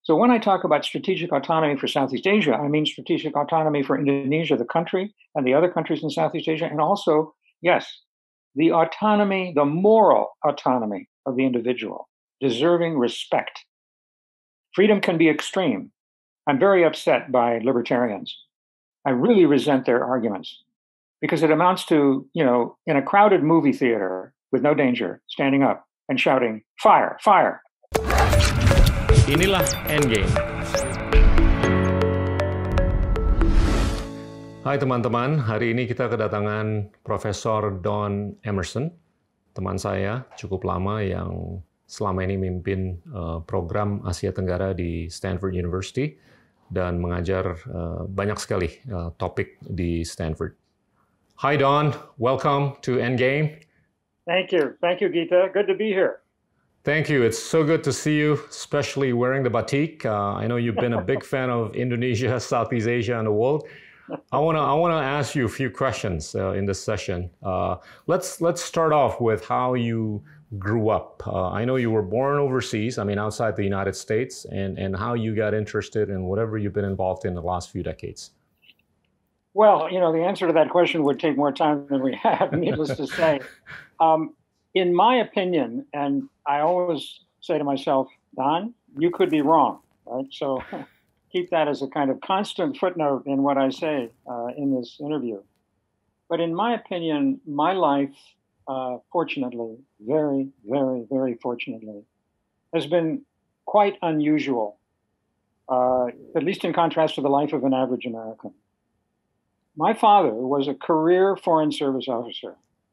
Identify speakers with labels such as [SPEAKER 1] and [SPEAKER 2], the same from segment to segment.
[SPEAKER 1] So when I talk about strategic autonomy for Southeast Asia, I mean strategic autonomy for Indonesia, the country, and the other countries in Southeast Asia, and also, yes, the autonomy, the moral autonomy of the individual, deserving respect. Freedom can be extreme. I'm very upset by libertarians. I really resent their arguments because it amounts to, in a crowded movie theater with no danger, standing up and shouting, fire, fire.
[SPEAKER 2] Inilah Endgame. Hai teman-teman, hari ini kita kedatangan Profesor Don Emmerson, teman saya cukup lama yang selama ini memimpin program Asia Tenggara di Stanford University dan mengajar banyak sekali topik di Stanford. Hi Don, welcome to Endgame.
[SPEAKER 1] Thank you Gita, good to be here.
[SPEAKER 2] Thank you. It's so good to see you, especially wearing the batik. I know you've been a big fan of Indonesia, Southeast Asia, and the world. I want to ask you a few questions in this session. Let's start off with how you grew up. I know you were born overseas, outside the United States, and how you got interested in whatever you've been involved in the last few decades.
[SPEAKER 1] Well, the answer to that question would take more time than we have, needless to say. In my opinion, and I always say to myself, Don, you could be wrong, right? So keep that as a kind of constant footnote in what I say in this interview. But in my opinion, my life, fortunately, very, very, very fortunately, has been quite unusual, at least in contrast to the life of an average American. My father was a career Foreign Service officer.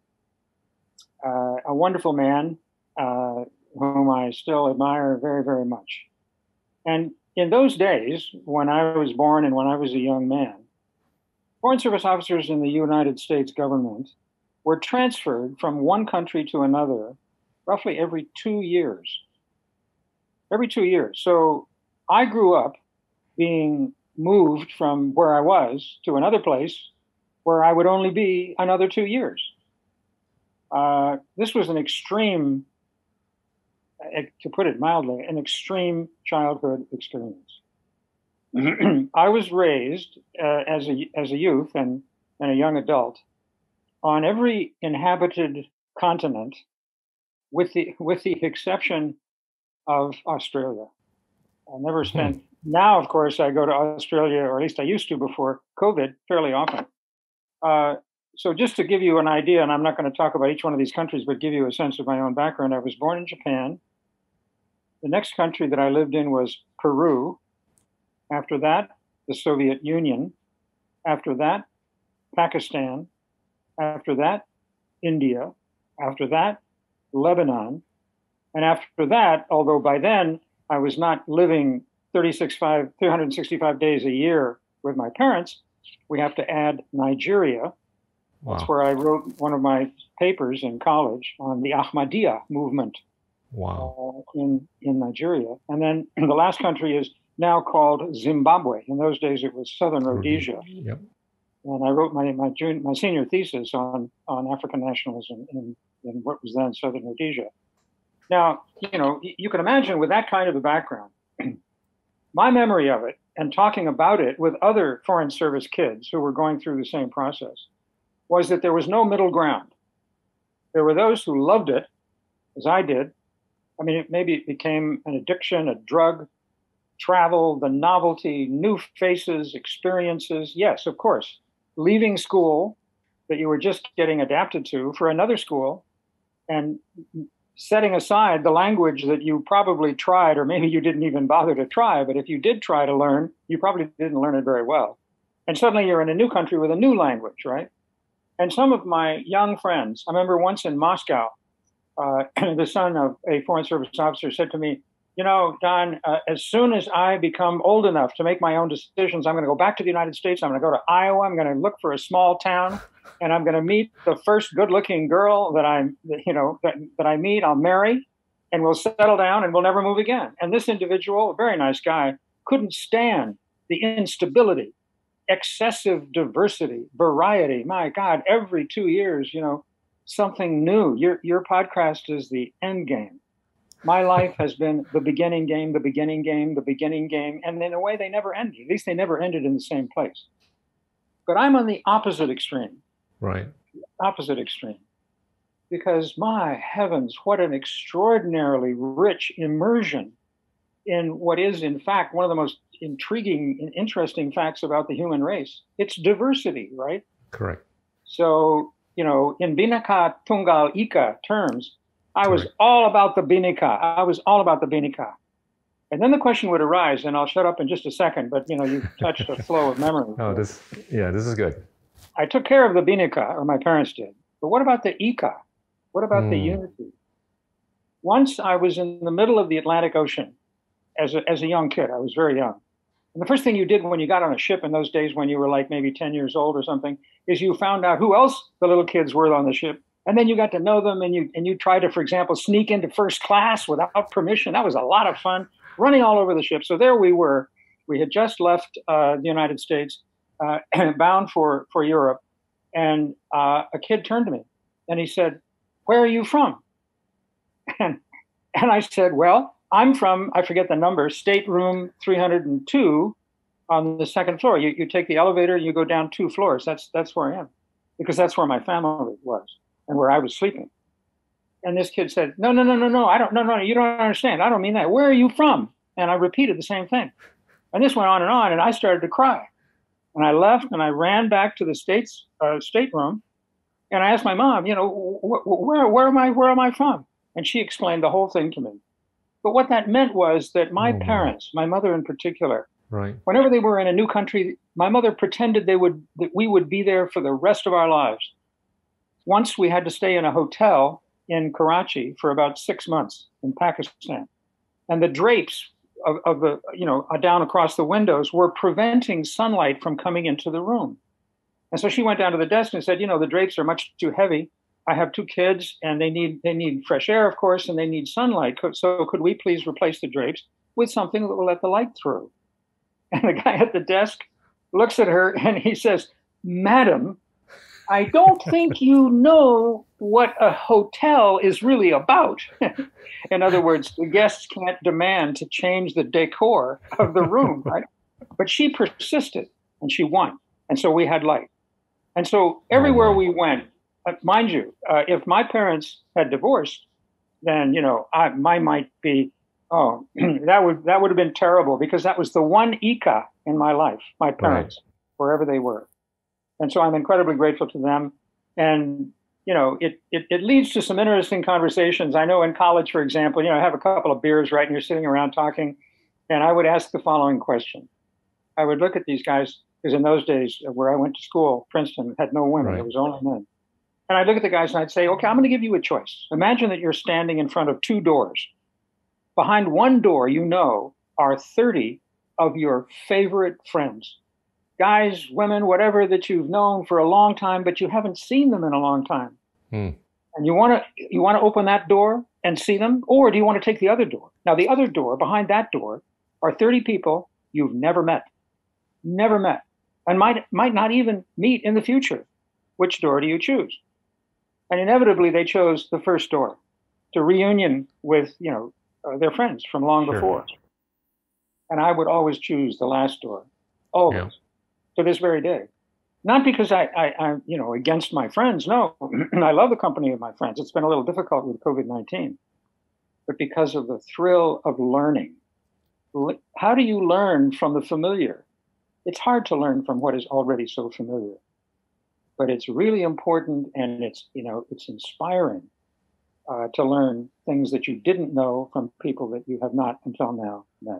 [SPEAKER 1] A wonderful man whom I still admire very, very much. And in those days, when I was born and when I was a young man, Foreign Service officers in the United States government were transferred from one country to another roughly every 2 years. Every 2 years. So I grew up being moved from where I was to another place where I would only be another 2 years. This was an extreme, to put it mildly, an extreme childhood experience. I was raised as a youth and a young adult on every inhabited continent, with the exception of Australia. I never spent. Now, of course, I go to Australia, or at least I used to before COVID, fairly often. So just to give you an idea, and I'm not going to talk about each one of these countries, but give you a sense of my own background, I was born in Japan. The next country that I lived in was Peru. After that, the Soviet Union. After that, Pakistan. After that, India. After that, Lebanon. And after that, although by then I was not living 365 days a year with my parents, we have to add Nigeria.
[SPEAKER 2] Wow.
[SPEAKER 1] That's where I wrote one of my papers in college on the Ahmadiyya movement.
[SPEAKER 2] Wow.
[SPEAKER 1] In Nigeria. And then the last country is now called Zimbabwe. In those days, it was Southern Rhodesia.
[SPEAKER 2] Yep.
[SPEAKER 1] And I wrote my senior thesis on African nationalism in what was then Southern Rhodesia. Now, you can imagine with that kind of a background, my memory of it and talking about it with other Foreign Service kids who were going through the same process was that there was no middle ground. There were those who loved it, as I did. Maybe it became an addiction, a drug, travel, the novelty, new faces, experiences. Yes, of course, leaving school that you were just getting adapted to for another school and setting aside the language that you probably tried, or maybe you didn't even bother to try, but if you did try to learn, you probably didn't learn it very well. And suddenly you're in a new country with a new language, right? And some of my young friends, I remember once in Moscow, the son of a Foreign Service officer said to me, Don, as soon as I become old enough to make my own decisions, I'm going to go back to the United States. I'm going to go to Iowa. I'm going to look for a small town, and I'm going to meet the first good-looking girl that I meet. I'll marry, and we'll settle down, and we'll never move again. And this individual, a very nice guy, couldn't stand the instability, excessive diversity, variety. My God, every 2 years, something new. Your podcast is the Endgame. My life has been the beginning game, the beginning game, the beginning game. And in a way, they never ended. At least they never ended in the same place. But I'm on the opposite extreme.
[SPEAKER 2] Right.
[SPEAKER 1] Opposite extreme. Because my heavens, what an extraordinarily rich immersion in what is, in fact, one of the most intriguing and interesting facts about the human race. It's diversity, right?
[SPEAKER 2] Correct.
[SPEAKER 1] So, in Bhinneka Tunggal Ika terms, I was all about the Bhinneka. I was all about the Bhinneka. And then the question would arise, and I'll shut up in just a second, but you touched a flow of memory.
[SPEAKER 2] Oh, this is good.
[SPEAKER 1] I took care of the Bhinneka, or my parents did. But what about the Ika? What about the unity? Once I was in the middle of the Atlantic Ocean as a young kid. I was very young. And the first thing you did when you got on a ship in those days, when you were like maybe 10 years old or something, is you found out who else the little kids were on the ship. And then you got to know them, and you tried to, for example, sneak into first class without permission. That was a lot of fun, running all over the ship. So there we were. We had just left the United States, bound for Europe. And a kid turned to me, and he said, "Where are you from?" And I said, "Well, I'm from," I forget the number, stateroom 302 on the second floor. You take the elevator, you go down 2 floors. That's where I am, because that's where my family was and where I was sleeping. And this kid said, No, I don't, no, you don't understand. I don't mean that. Where are you from? And I repeated the same thing. And this went on, and I started to cry. And I left, and I ran back to the stateroom, and I asked my mom, where am I from? And she explained the whole thing to me. But what that meant was that my parents, my mother in particular,
[SPEAKER 2] right,
[SPEAKER 1] whenever they were in a new country, my mother pretended that we would be there for the rest of our lives. Once we had to stay in a hotel in Karachi for about 6 months in Pakistan. And the drapes of the, down across the windows were preventing sunlight from coming into the room. And so she went down to the desk and said, the drapes are much too heavy. I have 2 kids, and they need fresh air, of course, and they need sunlight. So could we please replace the drapes with something that will let the light through? And the guy at the desk looks at her, and he says, "Madam, I don't think you know what a hotel is really about." In other words, the guests can't demand to change the decor of the room, right? But she persisted, and she won. And so we had light. And so everywhere we went, mind you, if my parents had divorced, then, I might be, that would have been terrible, because that was the one Ika in my life, my parents, wherever they were. And so I'm incredibly grateful to them. And, it leads to some interesting conversations. I know in college, for example, have a couple of beers, right? And you're sitting around talking. And I would ask the following question. I would look at these guys, because in those days where I went to school, Princeton had no women. It was only men. And I'd look at the guys and I'd say, okay, I'm going to give you a choice. Imagine that you're standing in front of 2 doors. Behind one door, are 30 of your favorite friends. Guys, women, whatever, that you've known for a long time, but you haven't seen them in a long time. And you want to open that door and see them, or do you want to take the other door? Now, the other door, behind that door, are 30 people you've never met, and might not even meet in the future. Which door do you choose? And inevitably, they chose the first door, to reunion with their friends from long before. And I would always choose the last door, always. Yeah. To this very day. Not because I'm against my friends. No, I love the company of my friends. It's been a little difficult with COVID-19, but because of the thrill of learning. How do you learn from the familiar? It's hard to learn from what is already so familiar, but it's really important, and it's inspiring to learn things that you didn't know from people that you have not until now met.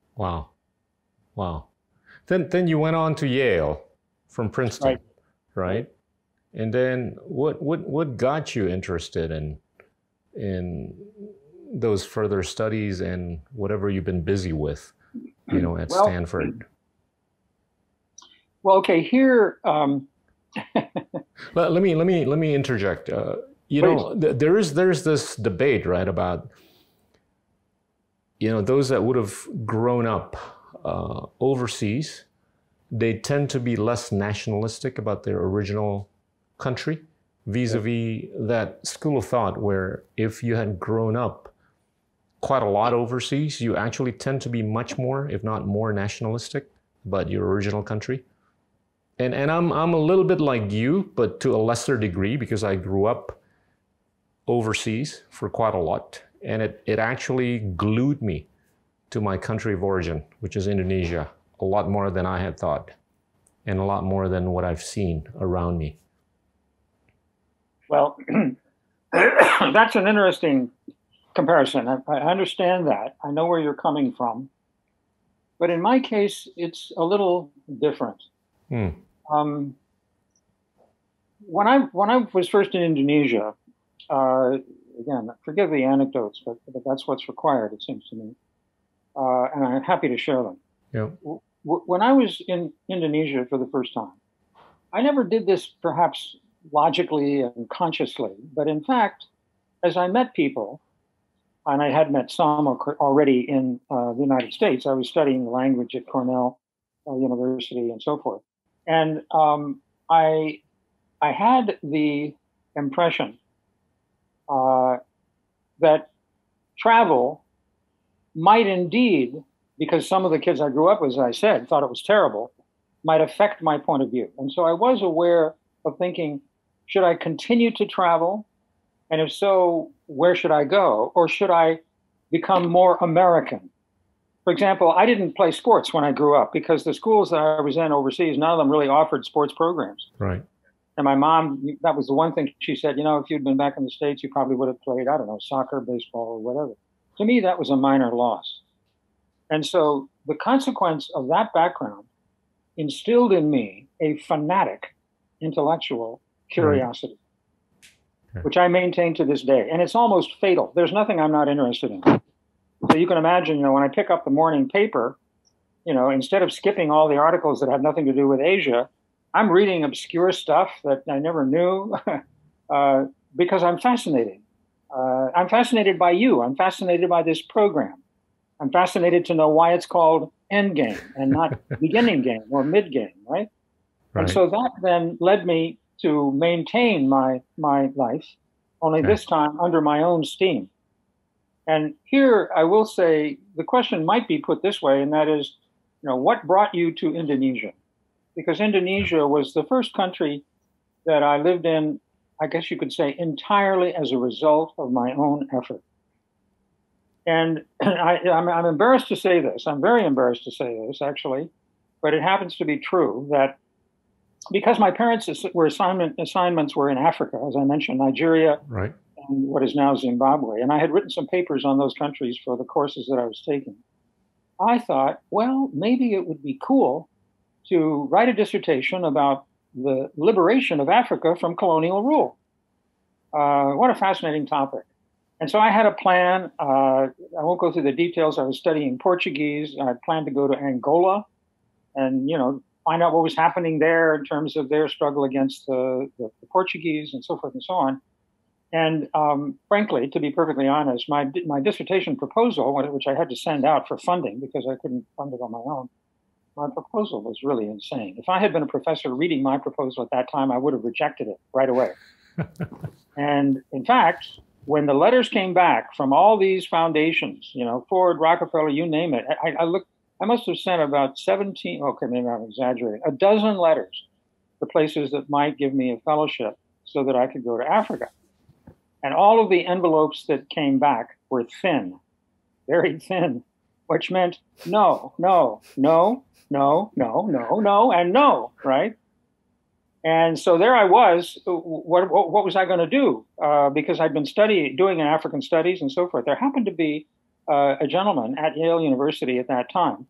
[SPEAKER 2] Wow. Then you went on to Yale from Princeton, right? And then what got you interested in those further studies and whatever you've been busy with, at Stanford?
[SPEAKER 1] Well, okay, here.
[SPEAKER 2] Let me interject. There's this debate, right, about those that would have grown up overseas, they tend to be less nationalistic about their original country, vis-a-vis that school of thought where if you had grown up quite a lot overseas, you actually tend to be much more, if not more, nationalistic about your original country. And I'm a little bit like you, but to a lesser degree, because I grew up overseas for quite a lot, and it actually glued me to my country of origin, which is Indonesia, a lot more than I had thought, and a lot more than what I've seen around me.
[SPEAKER 1] Well, that's an interesting comparison. I understand that. I know where you're coming from. But in my case, it's a little different. When I was first in Indonesia, again, forgive the anecdotes, but that's what's required, it seems to me. And I'm happy to share them.
[SPEAKER 2] Yeah.
[SPEAKER 1] When I was in Indonesia for the first time, I never did this perhaps logically and consciously, but in fact, as I met people, and I had met some already in the United States, I was studying the language at Cornell University and so forth. And I had the impression that travel might indeed, because some of the kids I grew up with, as I said, thought it was terrible, might affect my point of view. And so I was aware of thinking, should I continue to travel? And if so, where should I go? Or should I become more American? For example, I didn't play sports when I grew up because the schools that I was in overseas, none of them really offered sports programs.
[SPEAKER 2] Right.
[SPEAKER 1] And my mom, that was the one thing she said, if you'd been back in the States, you probably would have played, I don't know, soccer, baseball, or whatever. To me, that was a minor loss. And so the consequence of that background instilled in me a fanatic intellectual curiosity, which I maintain to this day. And it's almost fatal. There's nothing I'm not interested in. So you can imagine, when I pick up the morning paper, instead of skipping all the articles that have nothing to do with Asia, I'm reading obscure stuff that I never knew because I'm fascinated. I'm fascinated by you. I'm fascinated by this program. I'm fascinated to know why it's called Endgame and not beginning game or mid game, right? And so that then led me to maintain my life, only this time under my own steam. And here I will say the question might be put this way, and that is, what brought you to Indonesia? Because Indonesia was the first country that I lived in, I guess you could say, entirely as a result of my own effort. And I'm embarrassed to say this. I'm very embarrassed to say this, actually, but it happens to be true that because my parents' assignments were in Africa, as I mentioned, Nigeria,
[SPEAKER 2] right,
[SPEAKER 1] and what is now Zimbabwe, and I had written some papers on those countries for the courses that I was taking, I thought, well, maybe it would be cool to write a dissertation about the liberation of Africa from colonial rule. What a fascinating topic. And so I had a plan. I won't go through the details. I was studying Portuguese. I planned to go to Angola and, find out what was happening there in terms of their struggle against the Portuguese and so forth and so on. And frankly, to be perfectly honest, my dissertation proposal, which I had to send out for funding because I couldn't fund it on my own, my proposal was really insane. If I had been a professor reading my proposal at that time, I would have rejected it right away. And in fact, when the letters came back from all these foundations, Ford, Rockefeller, you name it, I looked. I must have sent about 17, okay, maybe I'm exaggerating, a dozen letters to places that might give me a fellowship so that I could go to Africa. And all of the envelopes that came back were thin, very thin, which meant no, no, no, no, no, no, no, and no, right? And so there I was. What was I going to do? Because I'd been doing African studies and so forth. There happened to be a gentleman at Yale University at that time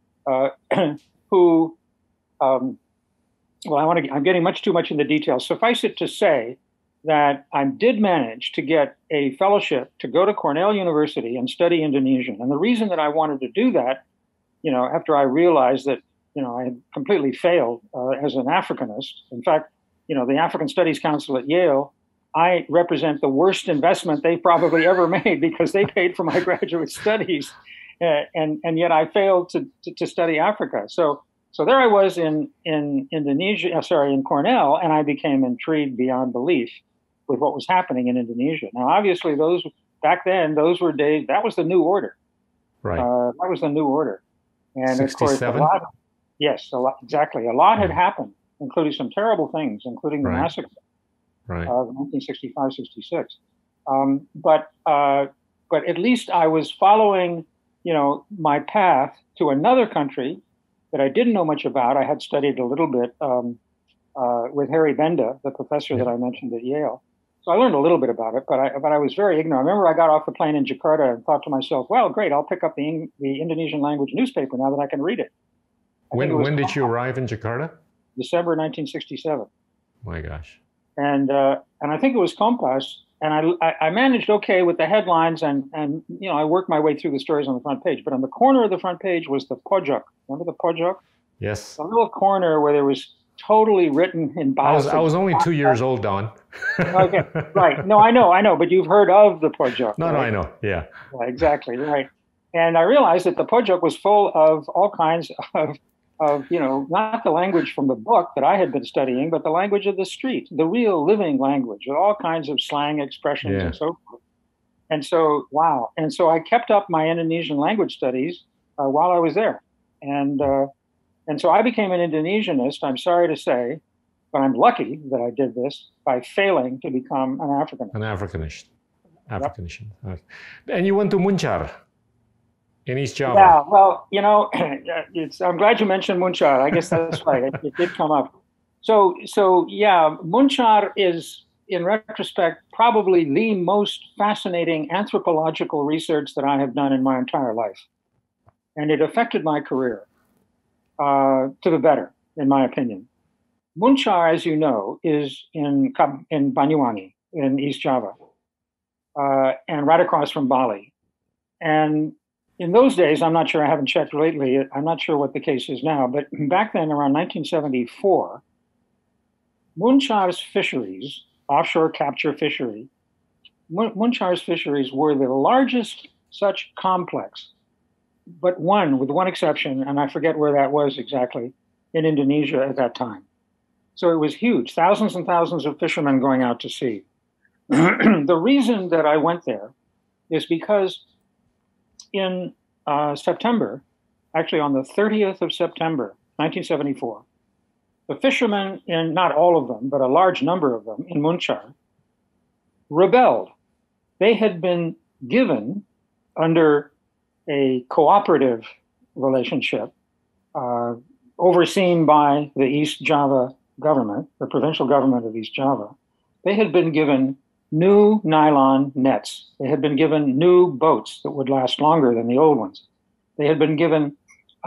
[SPEAKER 1] who, I'm getting much too much in the details. Suffice it to say that I did manage to get a fellowship to go to Cornell University and study Indonesian. And the reason that I wanted to do that, after I realized that, I had completely failed as an Africanist. In fact, the African Studies Council at Yale, I represent the worst investment they've probably ever made because they paid for my graduate studies, and yet I failed to study Africa. So there I was in Cornell, and I became intrigued beyond belief with what was happening in Indonesia. Now, obviously, back then, those were days, that was the new order.
[SPEAKER 2] Right.
[SPEAKER 1] That was the new order. And of course,
[SPEAKER 2] 67?
[SPEAKER 1] Yes, exactly. A lot had happened, including some terrible things, including the massacre of 1965, 66. But at least I was following, my path to another country that I didn't know much about. I had studied a little bit with Harry Benda, the professor that I mentioned at Yale. So I learned a little bit about it, but I was very ignorant. I remember I got off the plane in Jakarta and thought to myself, well, great, I'll pick up the Indonesian language newspaper now that I can read it.
[SPEAKER 2] When did you arrive in Jakarta?
[SPEAKER 1] December 1967.
[SPEAKER 2] My gosh.
[SPEAKER 1] And I think it was Kompas, and I managed okay with the headlines, and I worked my way through the stories on the front page. But on the corner of the front page was the pojok. Remember the pojok?
[SPEAKER 2] Yes.
[SPEAKER 1] A little corner where there was totally written in Bahasa.
[SPEAKER 2] I was only 2 years old, Don.
[SPEAKER 1] Okay, right. No, I know, but you've heard of the pojok.
[SPEAKER 2] No,
[SPEAKER 1] right?
[SPEAKER 2] no, I know. Yeah.
[SPEAKER 1] Exactly, right. And I realized that the pojok was full of all kinds of not the language from the book that I had been studying, but the language of the street, the real living language, with all kinds of slang expressions and so forth. And so, wow. And so I kept up my Indonesian language studies while I was there. And so I became an Indonesianist, I'm sorry to say, but I'm lucky that I did this by failing to become an Africanist.
[SPEAKER 2] An Africanist. Yep. And you went to Muncar in East Java.
[SPEAKER 1] Yeah, well, I'm glad you mentioned Muncar. I guess that's right. It did come up. So yeah, Muncar is, in retrospect, probably the most fascinating anthropological research that I have done in my entire life. And it affected my career to the better, in my opinion. Muncar, as you know, is in Banyuwangi, in East Java, and right across from Bali. And in those days, I'm not sure, I haven't checked lately, I'm not sure what the case is now, but back then, around 1974, Muncar's fisheries, offshore capture fishery, Muncar's fisheries were the largest such complex, but with one exception, and I forget where that was exactly, in Indonesia at that time. So it was huge, thousands and thousands of fishermen going out to sea. The reason that I went there is because in September, actually on the 30th of September, 1974, the fishermen, not all of them, but a large number of them in Muncar, rebelled. They had been given, under a cooperative relationship overseen by the East Java government, the provincial government of East Java, they had been given new nylon nets. They had been given new boats that would last longer than the old ones. They had been given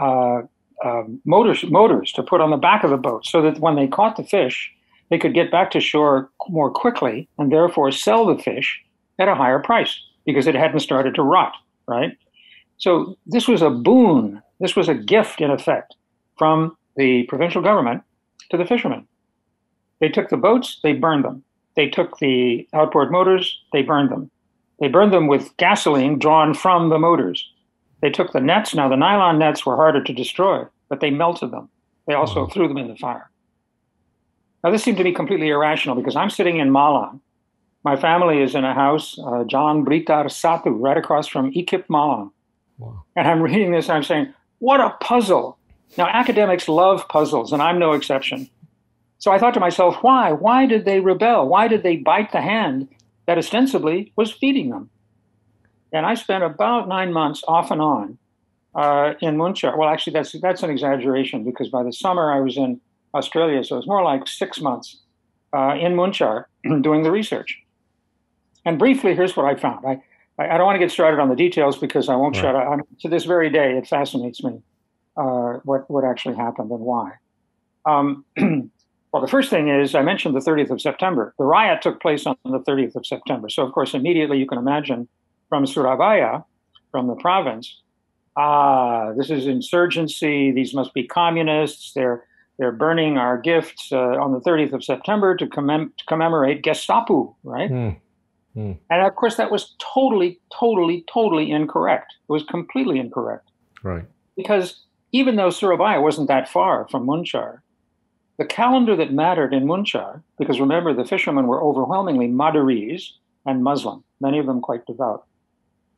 [SPEAKER 1] motors to put on the back of the boat so that when they caught the fish, they could get back to shore more quickly and therefore sell the fish at a higher price because it hadn't started to rot, right? So this was a boon. This was a gift, in effect, from the provincial government to the fishermen. They took the boats, they burned them. They took the outboard motors, they burned them. They burned them with gasoline drawn from the motors. They took the nets. Now, the nylon nets were harder to destroy, but they melted them. They also threw them in the fire. Now, this seemed to be completely irrational because I'm sitting in Malang. My family is in a house, Jalan Blitar 1, right across from Ikip Malang. Wow. And I'm reading this and I'm saying, what a puzzle. Now, academics love puzzles, and I'm no exception. So I thought to myself, why? Why did they rebel? Why did they bite the hand that ostensibly was feeding them? And I spent about 9 months off and on in Muncar. Well, actually, that's an exaggeration because by the summer I was in Australia, so it was more like 6 months in Muncar doing the research. And briefly, here's what I found. I don't want to get started on the details because I won't shut up. To this very day, it fascinates me what actually happened and why. Well, the first thing is, I mentioned the 30th of September. The riot took place on the 30th of September. So, of course, immediately you can imagine from Surabaya, from the province, this is insurgency. These must be communists. They're burning our gifts on the 30th of September to commemorate Gestapo, right? And, of course, that was totally incorrect. It was completely incorrect.
[SPEAKER 2] Right.
[SPEAKER 1] Because even though Surabaya wasn't that far from Muncar, the calendar that mattered in Muncar, because remember, the fishermen were overwhelmingly Madurese and Muslim, many of them quite devout.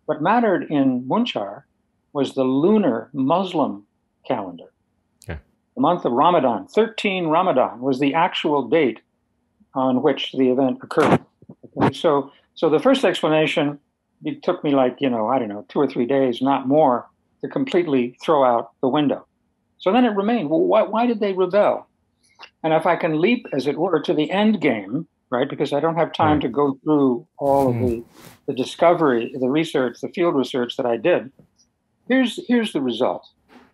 [SPEAKER 1] What mattered in Munchar was the lunar Muslim calendar.
[SPEAKER 2] Yeah.
[SPEAKER 1] The month of Ramadan, 13 Ramadan, was the actual date on which the event occurred. Okay, so the first explanation, it took me like, I don't know, 2 or 3 days, not more, to completely throw out the window. So then it remained, well, why did they rebel? And if I can leap, as it were, to the end game, right, because I don't have time to go through all of the discovery, the research, the field research that I did, here's the result.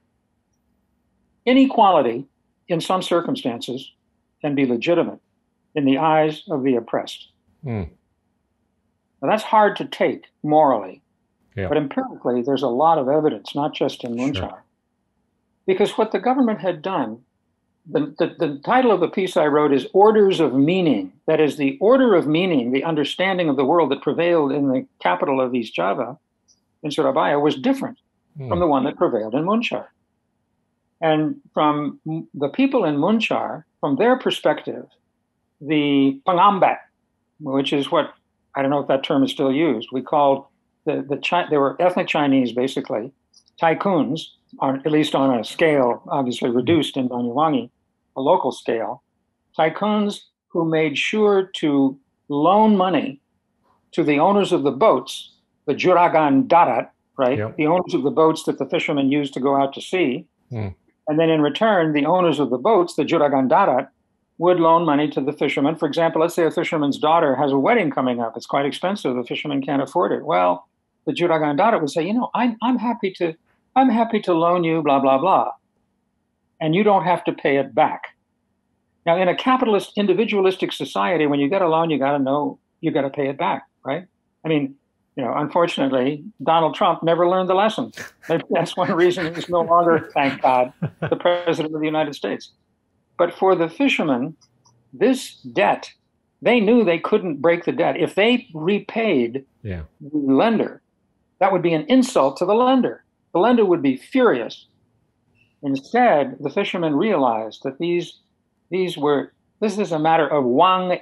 [SPEAKER 1] Inequality, in some circumstances, can be legitimate in the eyes of the oppressed. Now, that's hard to take morally, but empirically, there's a lot of evidence, not just in Munchar. Because what the government had done, the title of the piece I wrote is Orders of Meaning. That is, the order of meaning, the understanding of the world that prevailed in the capital of East Java, in Surabaya, was different from the one that prevailed in Munchar. And from the people in Munchar, from their perspective, the pengambat, which is what, I don't know if that term is still used, we called they were ethnic Chinese, basically, tycoons, at least on a scale obviously reduced in Banyuwangi, a local scale, tycoons who made sure to loan money to the owners of the boats, the Juragan Darat, right? Yep. The owners of the boats that the fishermen used to go out to sea. And then in return, the owners of the boats, the Juragan Darat, would loan money to the fishermen. For example, let's say a fisherman's daughter has a wedding coming up. It's quite expensive. The fisherman can't afford it. Well, the Juragan Darat would say, I'm happy to loan you, blah, blah, blah. And you don't have to pay it back. Now, in a capitalist, individualistic society, when you get a loan, you got to know you got to pay it back, right? I mean, unfortunately, Donald Trump never learned the lesson. That's one reason he's no longer, thank God, the president of the United States. But for the fishermen, this debt, they knew they couldn't break the debt. If they repaid the lender, that would be an insult to the lender. The lender would be furious. Instead, the fishermen realized that this is a matter of wang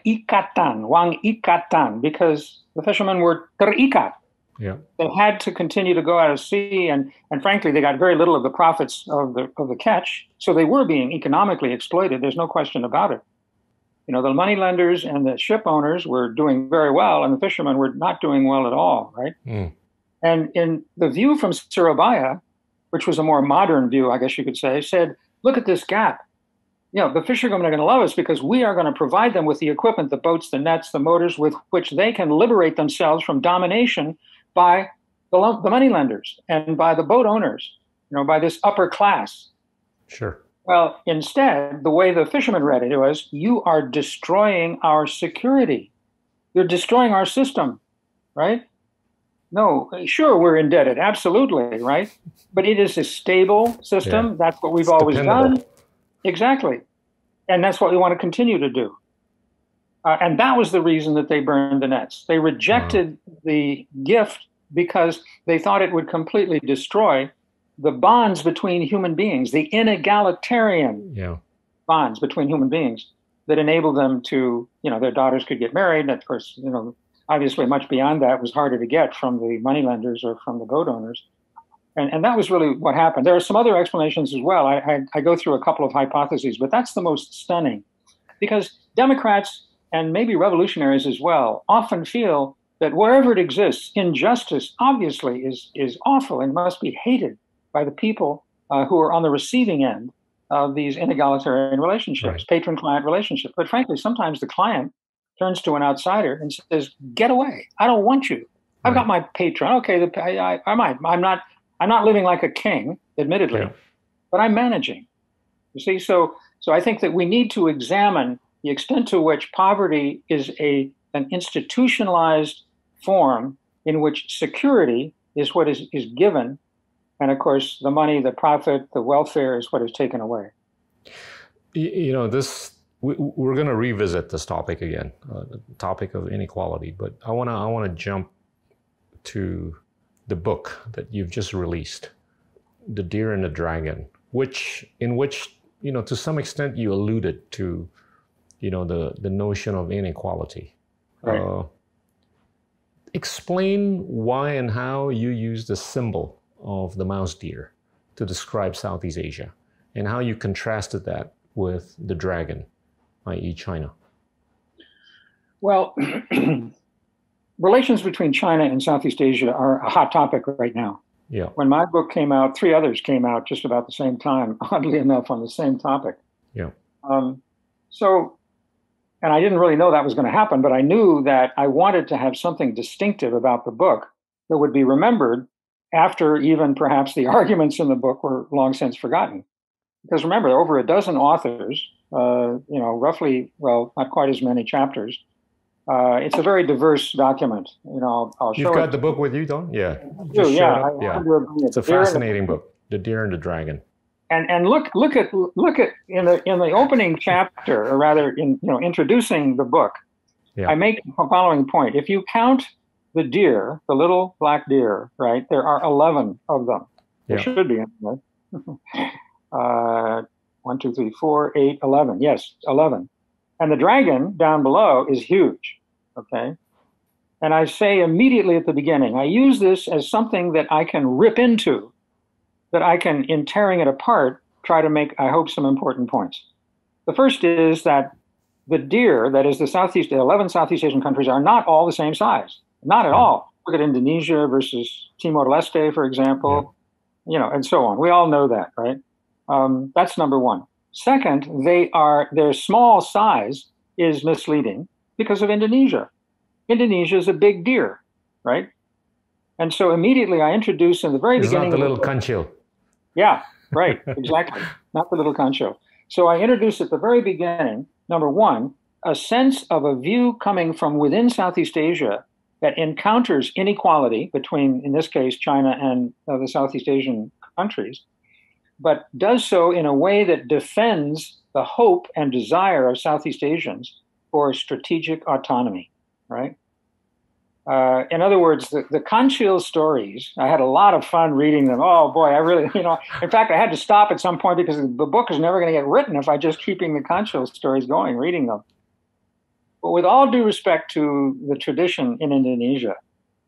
[SPEAKER 1] ikatan, because the fishermen were terikat. Yeah. They had to continue to go out at sea, and frankly, they got very little of the profits of the catch. So they were being economically exploited. There's no question about it. The money lenders and the ship owners were doing very well, and the fishermen were not doing well at all, right? And in the view from Surabaya, which was a more modern view, I guess you could say, said, look at this gap. The fishermen are going to love us because we are going to provide them with the equipment, the boats, the nets, the motors, with which they can liberate themselves from domination by the money lenders and by the boat owners, by this upper class. Sure. Well, instead, the way the fishermen read it was, you are destroying our security. You're destroying our system, right? No, sure, we're indebted, absolutely, right? But it is a stable system. Yeah. That's what we've always done. Exactly. And that's what we want to continue to do. And that was the reason that they burned the nets. They rejected the gift because they thought it would completely destroy the bonds between human beings, the inegalitarian bonds between human beings that enabled them to, their daughters could get married. And of course, obviously much beyond that was harder to get from the moneylenders or from the boat owners. And that was really what happened. There are some other explanations as well. I go through a couple of hypotheses, but that's the most stunning. Because Democrats, and maybe revolutionaries as well, often feel that wherever it exists, injustice obviously is awful and must be hated by the people who are on the receiving end of these inegalitarian relationships, patron-client relationships. But frankly, sometimes the client turns to an outsider and says, get away. I don't want you. I've got my patron. Okay, I'm not living like a king, admittedly, but I'm managing. You see, so I think that we need to examine the extent to which poverty is an institutionalized form in which security is what is given, and of course the money, the profit, the welfare is what is taken away.
[SPEAKER 2] We're going to revisit this topic again, the topic of inequality. But I want to jump to the book that you've just released, The Deer and the Dragon, in which to some extent you alluded to, the notion of inequality. Right. explain why and how you use the symbol of the mouse deer to describe Southeast Asia, and how you contrasted that with the dragon, i.e. China.
[SPEAKER 1] Well, relations between China and Southeast Asia are a hot topic right now.
[SPEAKER 2] Yeah.
[SPEAKER 1] When my book came out, 3 others came out just about the same time, oddly enough, on the same topic.
[SPEAKER 2] Yeah.
[SPEAKER 1] And I didn't really know that was going to happen, but I knew that I wanted to have something distinctive about the book that would be remembered after even perhaps the arguments in the book were long since forgotten. Because remember, there are over a dozen authors, roughly, well, not quite as many chapters. It's a very diverse document. I'll show
[SPEAKER 2] You've got
[SPEAKER 1] it.
[SPEAKER 2] the book with you, Don? Yeah.
[SPEAKER 1] Yeah.
[SPEAKER 2] It's a fascinating book, The Deer and the Dragon.
[SPEAKER 1] And look at in the opening chapter, or rather introducing the book,
[SPEAKER 2] yeah.
[SPEAKER 1] I make the following point. If you count the deer, the little black deer, right, there are 11 of them. There should be, anyway. 1, 2, 3, 4, 8, 11. Yes, 11. And the dragon down below is huge, okay? And I say immediately at the beginning, I use this as something that I can rip into, that I can, in tearing it apart, try to make, I hope, some important points. The first is that the deer, that is the 11 Southeast Asian countries, are not all the same size. Not at all. Look at Indonesia versus Timor-Leste, for example, and so on. We all know that, right? That's number one. Second, their small size is misleading because of Indonesia. Indonesia is a big deer, right? And so immediately I introduce in the very beginning.
[SPEAKER 2] It's not the little concho.
[SPEAKER 1] Yeah, right, exactly. Not the little concho. So I introduce at the very beginning, number one, a sense of a view coming from within Southeast Asia that encounters inequality between, in this case, China and the Southeast Asian countries, but does so in a way that defends the hope and desire of Southeast Asians for strategic autonomy, right? In other words, the Conchil stories, I had a lot of fun reading them. Oh boy, I really, in fact, I had to stop at some point because the book is never going to get written if I just keeping the Conchil stories going, reading them. But with all due respect to the tradition in Indonesia,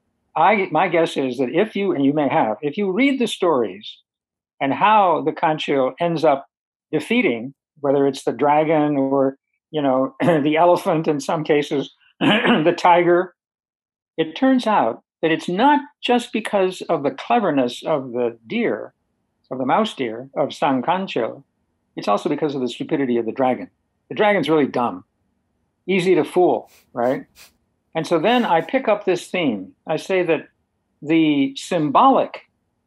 [SPEAKER 1] my guess is that if you read the stories and how the Conchil ends up defeating, whether it's the dragon or, the elephant in some cases, the tiger, it turns out that it's not just because of the cleverness of the deer, of the mouse deer, of Sang Conchil. It's also because of the stupidity of the dragon. The dragon's really dumb, easy to fool, right? And so then I pick up this theme. I say that the symbolic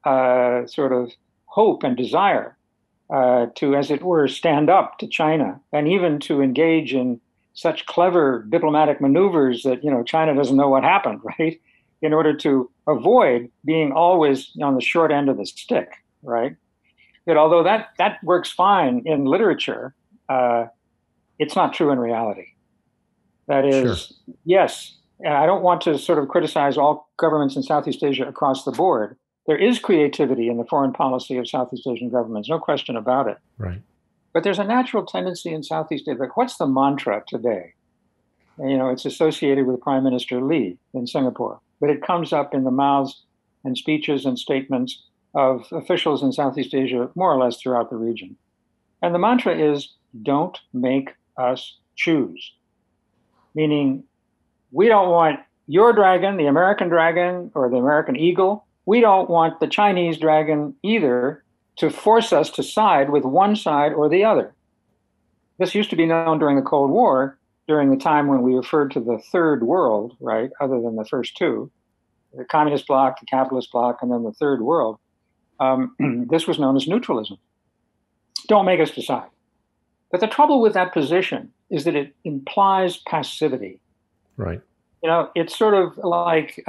[SPEAKER 1] sort of hope and desire to, as it were, stand up to China and even to engage in such clever diplomatic maneuvers that, China doesn't know what happened, right? In order to avoid being always on the short end of the stick, right? That although that works fine in literature, it's not true in reality. That is, yes, I don't want to sort of criticize all governments in Southeast Asia across the board. There is creativity in the foreign policy of Southeast Asian governments, no question about it.
[SPEAKER 2] Right.
[SPEAKER 1] But there's a natural tendency in Southeast Asia. Like, what's the mantra today? It's associated with Prime Minister Lee in Singapore, but it comes up in the mouths and speeches and statements of officials in Southeast Asia, more or less throughout the region. And the mantra is, don't make us choose. Meaning, we don't want your dragon, the American dragon, or the American eagle. We don't want the Chinese dragon either, to force us to side with one side or the other. This used to be known during the Cold War, during the time when we referred to the third world, right, other than the first two, the communist bloc, the capitalist bloc, and then the third world. This was known as neutralism. Don't make us decide. But the trouble with that position is that it implies passivity.
[SPEAKER 2] Right.
[SPEAKER 1] It's sort of like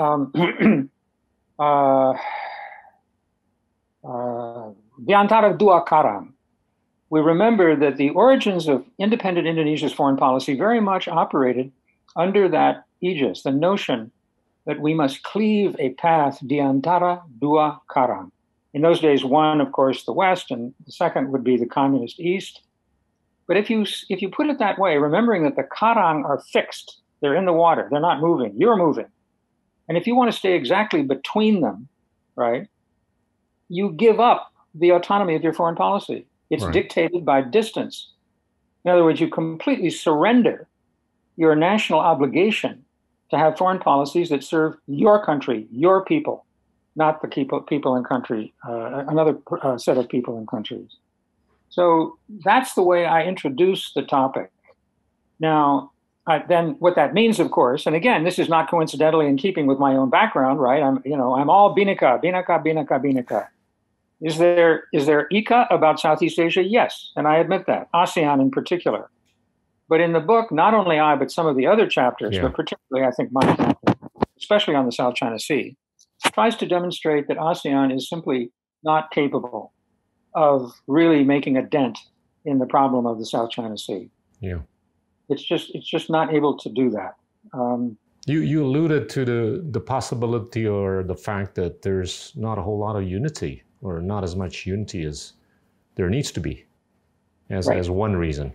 [SPEAKER 1] di antara dua karang. We remember that the origins of independent Indonesia's foreign policy very much operated under that aegis, the notion that we must cleave a path di antara dua karang. In those days, one, of course, the West, and the second would be the communist East. But if you put it that way, remembering that the karang are fixed, they're in the water, they're not moving, you're moving. And if you want to stay exactly between them, right, you give up the autonomy of your foreign policy. It's
[SPEAKER 2] Right.
[SPEAKER 1] dictated by distance. In other words, you completely surrender your national obligation to have foreign policies that serve your country, your people, not the people in country, another set of people in countries. So that's the way I introduce the topic. Now, then what that means, of course, and again, this is not coincidentally in keeping with my own background, right? I'm all Bhinneka, Bhinneka, Bhinneka, Bhinneka. Is there Ika about Southeast Asia? Yes, and I admit that, ASEAN in particular. But in the book, not only I, but some of the other chapters,
[SPEAKER 2] Yeah.
[SPEAKER 1] but particularly I think my chapter, especially on the South China Sea, tries to demonstrate that ASEAN is simply not capable of really making a dent in the problem of the South China Sea.
[SPEAKER 2] Yeah.
[SPEAKER 1] It's just not able to do that.
[SPEAKER 2] You alluded to the possibility or the fact that there's not a whole lot of unity, or not as much unity as there needs to be, as one reason.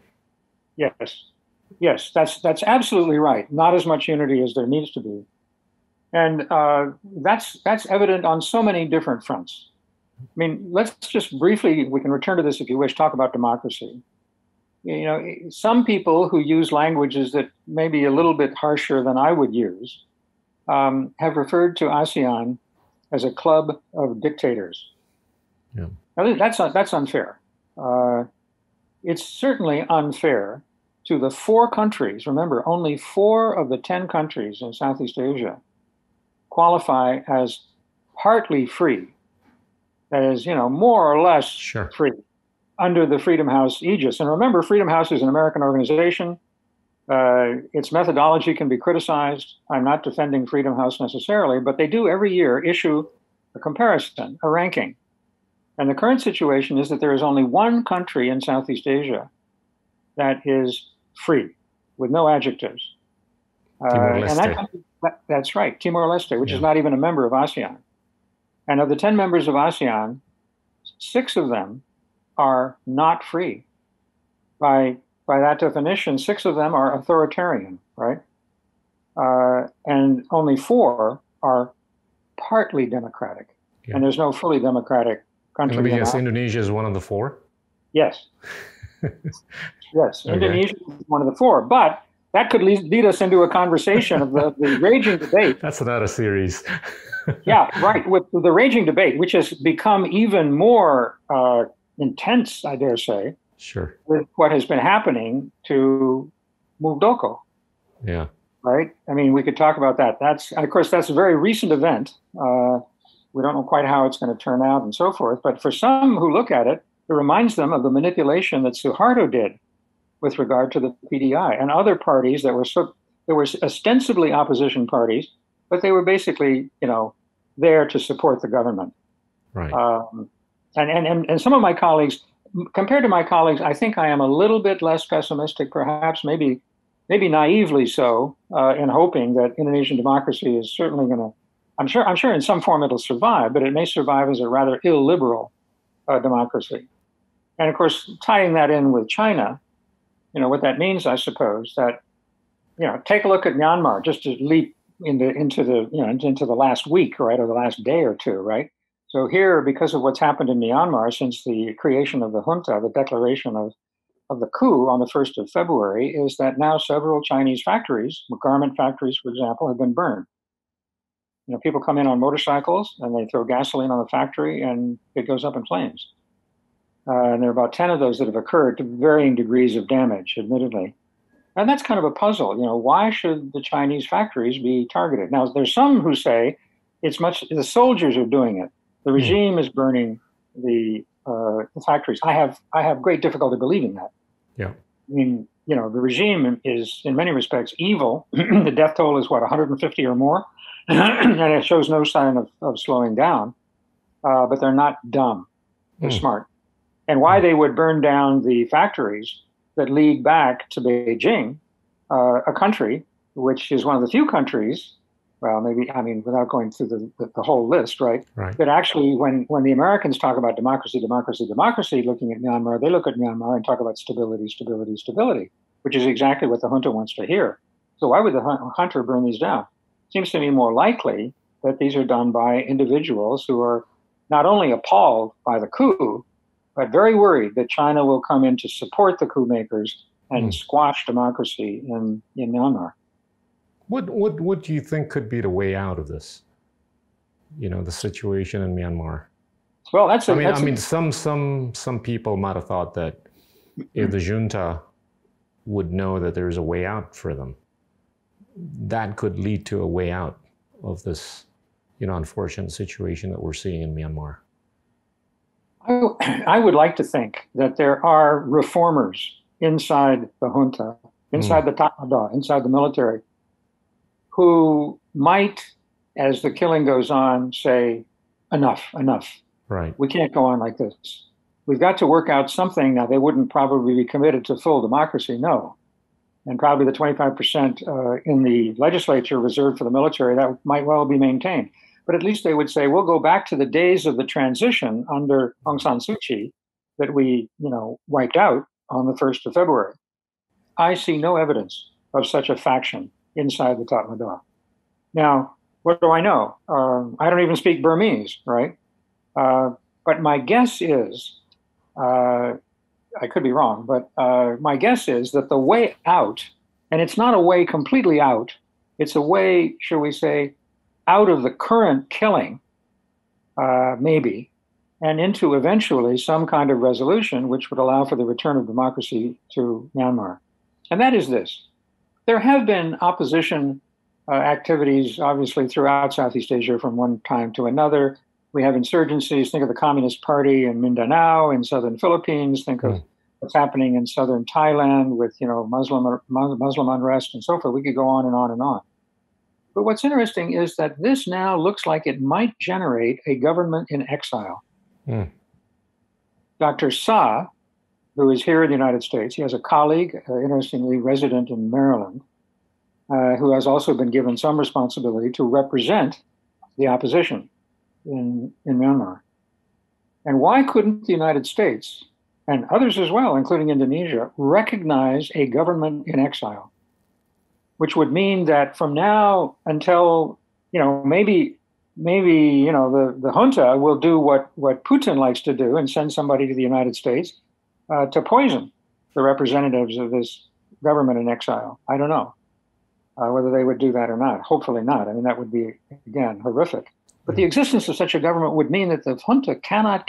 [SPEAKER 1] Yes, that's absolutely right. Not as much unity as there needs to be, and that's evident on so many different fronts. I mean, let's just briefly, we can return to this if you wish, talk about democracy. Some people who use languages that may be a little bit harsher than I would use have referred to ASEAN as a club of dictators.
[SPEAKER 2] Yeah.
[SPEAKER 1] Now, that's unfair. It's certainly unfair to the 4 countries. Remember, only 4 of the 10 countries in Southeast Asia qualify as partly free. That is, more or less free under the Freedom House aegis. And remember, Freedom House is an American organization. Its methodology can be criticized. I'm not defending Freedom House necessarily, but they do every year issue a comparison, a ranking. And the current situation is that there is only one country in Southeast Asia that is free, with no adjectives.
[SPEAKER 2] Timor-Leste.
[SPEAKER 1] That's right, Timor-Leste, which is not even a member of ASEAN. And of the 10 members of ASEAN, 6 of them are not free. By that definition, 6 of them are authoritarian, right? And only 4 are partly democratic. Yeah. And there's no fully democratic country.
[SPEAKER 2] Let me guess, Indonesia is one of the 4?
[SPEAKER 1] Yes. Yes, Indonesia is one of the 4. But that could lead us into a conversation of the raging debate.
[SPEAKER 2] That's another series.
[SPEAKER 1] Yeah, right. With the raging debate, which has become even more intense, I dare say, with what has been happening to Muldoko.
[SPEAKER 2] Yeah.
[SPEAKER 1] Right? I mean, we could talk about that. Of course, that's a very recent event. We don't know quite how it's going to turn out and so forth. But for some who look at it, it reminds them of the manipulation that Suharto did with regard to the PDI and other parties that were ostensibly opposition parties, but they were basically, there to support the government.
[SPEAKER 2] Right.
[SPEAKER 1] And some of my colleagues, compared to my colleagues, I think I am a little bit less pessimistic, perhaps, maybe naively so, in hoping that Indonesian democracy is certainly going to. I'm sure in some form it'll survive, but it may survive as a rather illiberal democracy. And of course, tying that in with China, what that means, I suppose, that take a look at Myanmar, just to leap into the last week, right, or the last day or two, right? So here, because of what's happened in Myanmar since the creation of the junta, the declaration of the coup on the 1st of February, is that now several Chinese factories, garment factories, for example, have been burned. People come in on motorcycles and they throw gasoline on the factory and it goes up in flames. And there are about 10 of those that have occurred to varying degrees of damage, admittedly. And that's kind of a puzzle. Why should the Chinese factories be targeted? Now, there's some who say the soldiers are doing it. The regime is burning the factories. I have great difficulty believing that.
[SPEAKER 2] Yeah.
[SPEAKER 1] I mean, the regime is in many respects evil. The death toll is 150 or more, and it shows no sign of slowing down. But they're not dumb. They're smart. And why they would burn down the factories that lead back to Beijing, a country which is one of the few countries, well, maybe, without going through the whole list, right? That actually, when the Americans talk about democracy, looking at Myanmar, they look at Myanmar and talk about stability, which is exactly what the junta wants to hear. So why would the junta burn these down? seems to me more likely that these are done by individuals who are not only appalled by the coup, but very worried that China will come in to support the coup makers and squash democracy in Myanmar.
[SPEAKER 2] What do you think could be the way out of this? You know, the situation in Myanmar.
[SPEAKER 1] Well,
[SPEAKER 2] some people might have thought that if the junta would know that there's a way out for them, that could lead to a way out of this, unfortunate situation that we're seeing in Myanmar.
[SPEAKER 1] I would like to think that there are reformers inside the junta, inside the Tatmadaw, inside the military, who might, as the killing goes on, say, enough.
[SPEAKER 2] Right.
[SPEAKER 1] We can't go on like this. We've got to work out something. Now, they wouldn't probably be committed to full democracy, no. And probably the 25% in the legislature reserved for the military, that might well be maintained. But at least they would say, we'll go back to the days of the transition under Aung San Suu Kyi that we, wiped out on the 1st of February. I see no evidence of such a faction inside the Tatmadaw. Now, what do I know? I don't even speak Burmese, right? But my guess is, I could be wrong, but my guess is that the way out, and it's not a way completely out, it's a way, shall we say, out of the current killing, maybe, and into eventually some kind of resolution which would allow for the return of democracy to Myanmar. And that is this. There have been opposition activities, obviously, throughout Southeast Asia from one time to another. We have insurgencies. Think of the Communist Party in Mindanao, in southern Philippines. Think of what's happening in southern Thailand with, Muslim unrest and so forth. We could go on and on and on. But what's interesting is that this now looks like it might generate a government in exile. Dr. Sa, who is here in the United States, he has a colleague, interestingly resident in Maryland, who has also been given some responsibility to represent the opposition in Myanmar. And why couldn't the United States, and others as well, including Indonesia, recognize a government in exile? Which would mean that from now until, maybe the junta will do what Putin likes to do and send somebody to the United States to poison the representatives of this government in exile. I don't know whether they would do that or not. Hopefully not. I mean, that would be, again, horrific. But the existence of such a government would mean that the junta cannot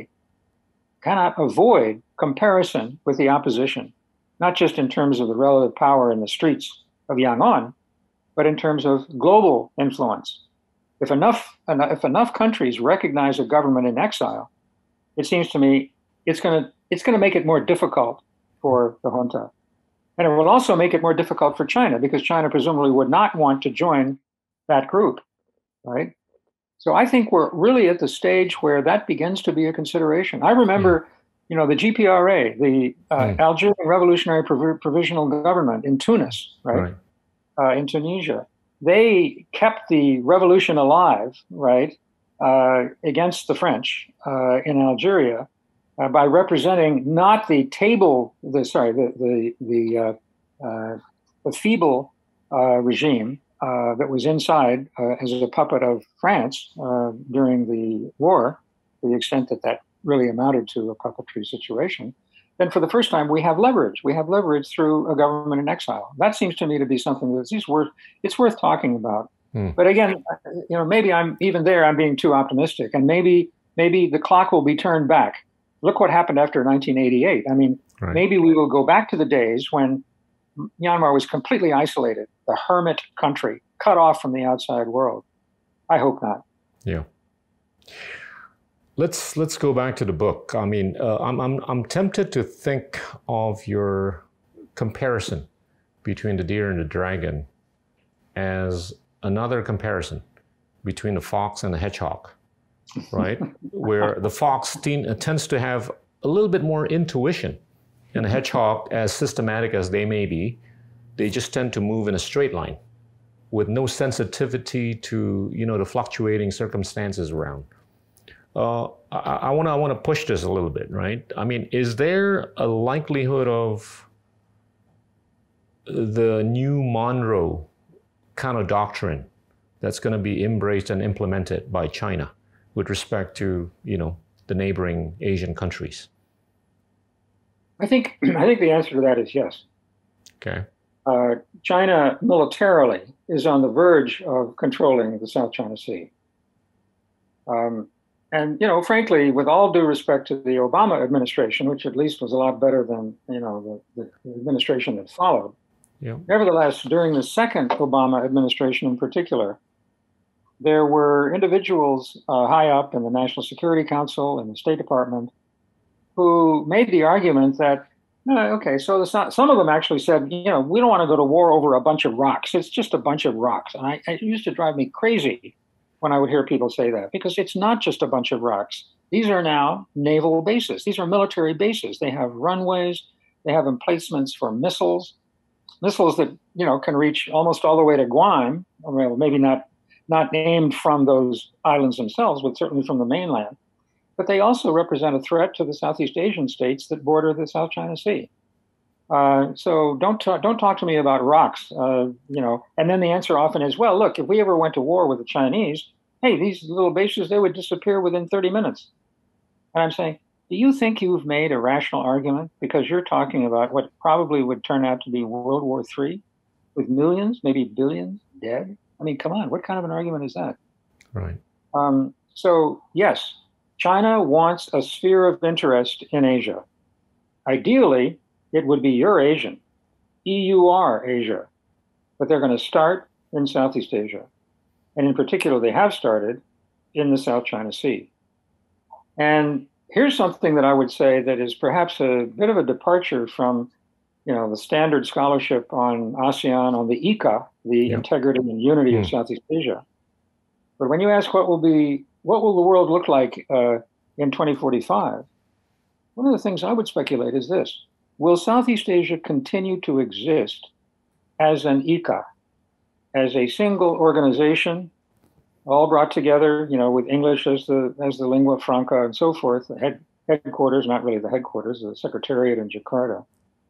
[SPEAKER 1] avoid comparison with the opposition, not just in terms of the relative power in the streets of Yangon, but in terms of global influence. If enough countries recognize a government in exile, it seems to me it's going to make it more difficult for the junta. And it will also make it more difficult for China, because China presumably would not want to join that group, right? So I think we're really at the stage where that begins to be a consideration. I remember, the GPRA, the Algerian Revolutionary Provisional Government in Tunis, right? In Tunisia. They kept the revolution alive, right, against the French in Algeria by representing not the feeble regime that was inside as a puppet of France during the war, to the extent that really amounted to a puppetry situation. Then for the first time, we have leverage. We have leverage through a government in exile. That seems to me to be something that's worth talking about. But again, maybe I'm being too optimistic, and maybe the clock will be turned back. Look what happened after 1988. I mean, maybe we will go back to the days when Myanmar was completely isolated, the hermit country, cut off from the outside world. I hope not.
[SPEAKER 2] Yeah. Let's go back to the book. I mean, I'm tempted to think of your comparison between the deer and the dragon as another comparison between the fox and the hedgehog, right? Where the fox tends to have a little bit more intuition, and the hedgehog, as systematic as they may be, they just tend to move in a straight line with no sensitivity to the fluctuating circumstances around. I want to push this a little bit, right? I mean, is there a likelihood of the new Monroe kind of doctrine that's going to be embraced and implemented by China with respect to, the neighboring Asian countries?
[SPEAKER 1] I think the answer to that is yes.
[SPEAKER 2] Okay.
[SPEAKER 1] China militarily is on the verge of controlling the South China Sea. And, frankly, with all due respect to the Obama administration, which at least was a lot better than, the administration that followed.
[SPEAKER 2] Yeah.
[SPEAKER 1] Nevertheless, during the second Obama administration in particular, there were individuals high up in the National Security Council and the State Department who made the argument that, so some of them actually said, we don't want to go to war over a bunch of rocks. It's just a bunch of rocks. And it used to drive me crazy when I would hear people say that, because it's not just a bunch of rocks. These are now naval bases. These are military bases. They have runways. They have emplacements for missiles that, can reach almost all the way to Guam. Well, maybe not named from those islands themselves, but certainly from the mainland. But they also represent a threat to the Southeast Asian states that border the South China Sea. So don't talk to me about rocks, And then the answer often is, well, look, if we ever went to war with the Chinese, hey, these little bases, they would disappear within 30 minutes. And I'm saying, do you think you've made a rational argument? Because you're talking about what probably would turn out to be World War III with millions, maybe billions dead. I mean, come on, what kind of an argument is that?
[SPEAKER 2] Right.
[SPEAKER 1] So yes, China wants a sphere of interest in Asia. Ideally, it would be Eurasian, EUR Asia, but they're going to start in Southeast Asia. And in particular, they have started in the South China Sea. And here's something that I would say that is perhaps a bit of a departure from, the standard scholarship on ASEAN, on the ICA, the integrity and unity of Southeast Asia. But when you ask what will the world look like in 2045, one of the things I would speculate is this. Will Southeast Asia continue to exist as an ICA, as a single organization, all brought together, with English as the lingua franca and so forth, the headquarters, not really the headquarters, the secretariat in Jakarta?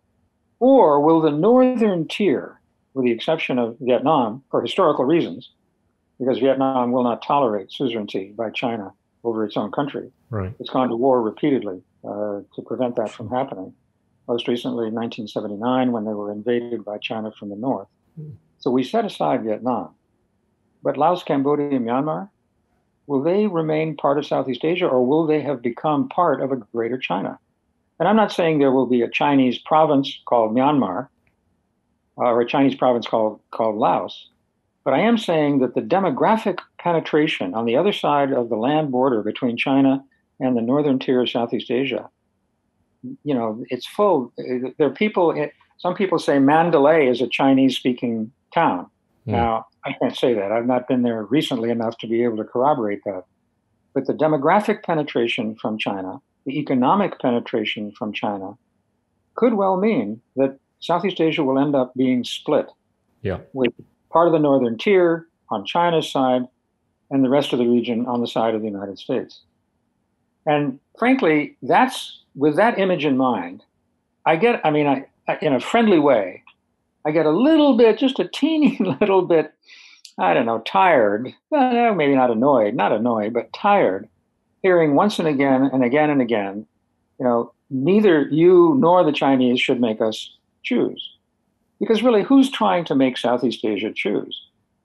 [SPEAKER 1] Or will the northern tier, with the exception of Vietnam, for historical reasons, because Vietnam will not tolerate suzerainty by China over its own country.
[SPEAKER 2] Right.
[SPEAKER 1] It's gone to war repeatedly to prevent that from happening. Most recently in 1979 when they were invaded by China from the north. So we set aside Vietnam. But Laos, Cambodia, and Myanmar, will they remain part of Southeast Asia, or will they have become part of a greater China? And I'm not saying there will be a Chinese province called Myanmar or a Chinese province called Laos. But I am saying that the demographic penetration on the other side of the land border between China and the northern tier of Southeast Asia, it's full. There are people, some people say Mandalay is a Chinese-speaking town. Now, I can't say that. I've not been there recently enough to be able to corroborate that. But the demographic penetration from China, the economic penetration from China, could well mean that Southeast Asia will end up being split. With part of the northern tier on China's side and the rest of the region on the side of the United States. And frankly, with that image in mind, I in a friendly way, I get a little bit, just a teeny little bit, I don't know, tired, well, maybe not annoyed, but tired, hearing once and again and again and again, neither you nor the Chinese should make us choose. Because really, who's trying to make Southeast Asia choose?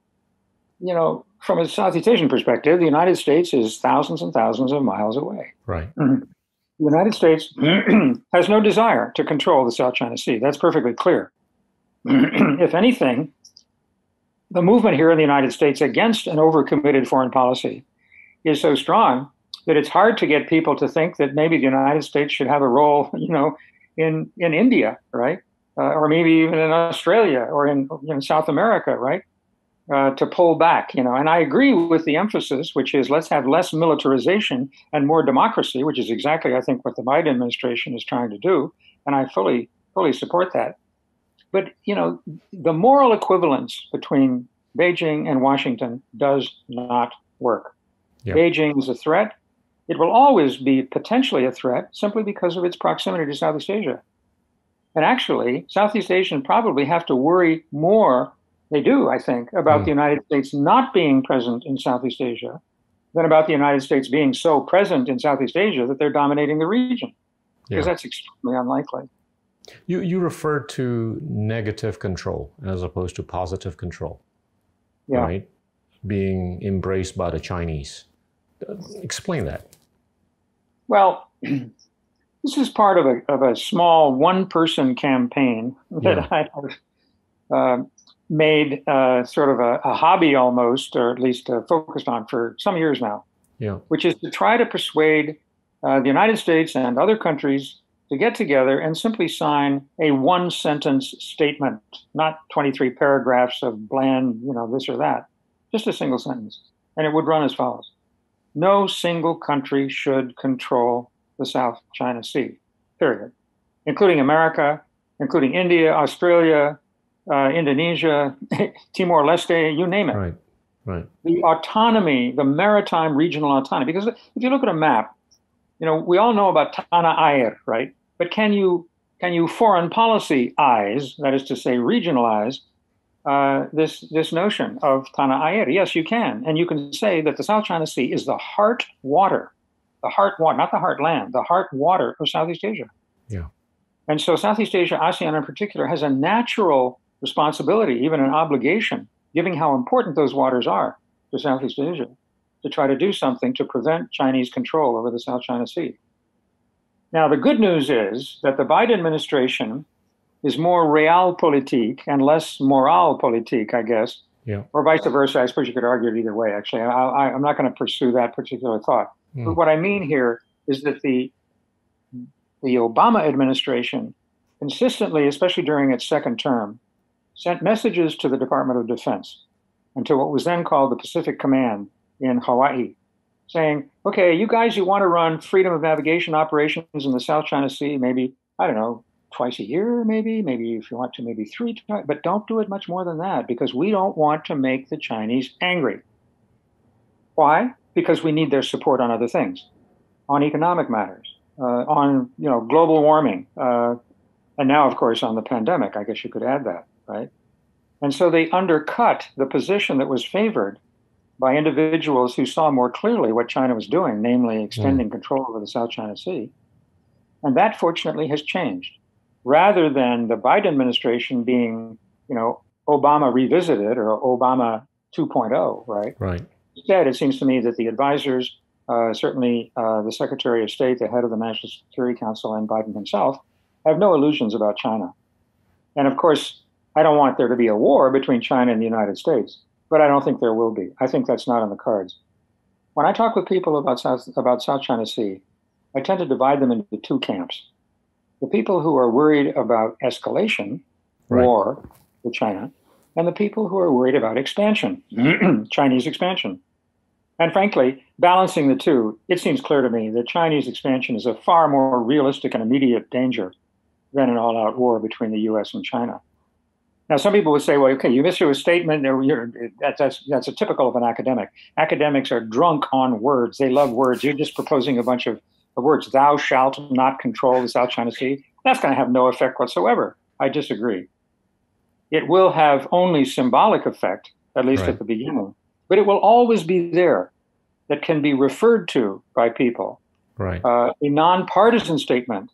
[SPEAKER 1] From a Southeast Asian perspective, the United States is thousands and thousands of miles away.
[SPEAKER 2] Right.
[SPEAKER 1] The United States has no desire to control the South China Sea. That's perfectly clear. If anything, the movement here in the United States against an overcommitted foreign policy is so strong that it's hard to get people to think that maybe the United States should have a role, in India, right? Or maybe even in Australia or in South America, right? To pull back, And I agree with the emphasis, which is let's have less militarization and more democracy, which is exactly, I think, what the Biden administration is trying to do. And I fully support that. But, the moral equivalence between Beijing and Washington does not work. Yep. Beijing is a threat. It will always be potentially a threat simply because of its proximity to Southeast Asia. And actually, Southeast Asians probably have to worry more they do, I think, about the United States not being present in Southeast Asia than about the United States being so present in Southeast Asia that they're dominating the region, because that's extremely unlikely.
[SPEAKER 2] You referred to negative control as opposed to positive control, right? Being embraced by the Chinese. Explain that.
[SPEAKER 1] Well, this is part of a small one-person campaign that I have made sort of a hobby almost, or at least focused on for some years now, which is to try to persuade the United States and other countries to get together and simply sign a one-sentence statement, not 23 paragraphs of bland, this or that, just a single sentence. And it would run as follows. No single country should control the South China Sea, period, including America, including India, Australia, Indonesia, Timor-Leste, you name it.
[SPEAKER 2] Right.
[SPEAKER 1] The autonomy, the maritime regional autonomy, because if you look at a map, we all know about Tanah Air, right? But can you foreign policy-ize, that is to say, regionalize this notion of Tanah Air? Yes, you can. And you can say that the South China Sea is the heart water, not the heartland, the heart water of Southeast Asia.
[SPEAKER 2] Yeah.
[SPEAKER 1] And so Southeast Asia, ASEAN in particular, has a natural responsibility, even an obligation, given how important those waters are to Southeast Asia, to try to do something to prevent Chinese control over the South China Sea. Now, the good news is that the Biden administration is more realpolitik and less moralpolitik, I guess, or vice versa. I suppose you could argue it either way, actually. I'm not going to pursue that particular thought. But what I mean here is that the Obama administration consistently, especially during its second term, sent messages to the Department of Defense and to what was then called the Pacific Command in Hawaii, saying, okay, you guys, you want to run freedom of navigation operations in the South China Sea, maybe, I don't know, twice a year, maybe if you want to, maybe 3 times, but don't do it much more than that, because we don't want to make the Chinese angry. Why? Because we need their support on other things, on economic matters, on global warming, and now, of course, on the pandemic. I guess you could add that, right? And so they undercut the position that was favored by individuals who saw more clearly what China was doing, namely extending control over the South China Sea. And that, fortunately, has changed. Rather than the Biden administration being, Obama revisited or Obama 2.0, right?
[SPEAKER 2] Right.
[SPEAKER 1] Instead, it seems to me that the advisors, certainly the Secretary of State, the head of the National Security Council, and Biden himself, have no illusions about China. And of course, I don't want there to be a war between China and the United States, but I don't think there will be. I think that's not on the cards. When I talk with people about South China Sea, I tend to divide them into 2 camps. The people who are worried about escalation, war with China, and the people who are worried about expansion, Chinese expansion. And frankly, balancing the two, it seems clear to me that Chinese expansion is a far more realistic and immediate danger than an all-out war between the U.S. and China. Now, some people would say, well, okay, you issue a statement, that's a typical of an academic. Academics are drunk on words. They love words. You're just proposing a bunch of words. Thou shalt not control the South China Sea. That's going to have no effect whatsoever. I disagree. It will have only symbolic effect, at least at the beginning, but it will always be there, that can be referred to by people.
[SPEAKER 2] Right.
[SPEAKER 1] A nonpartisan statement.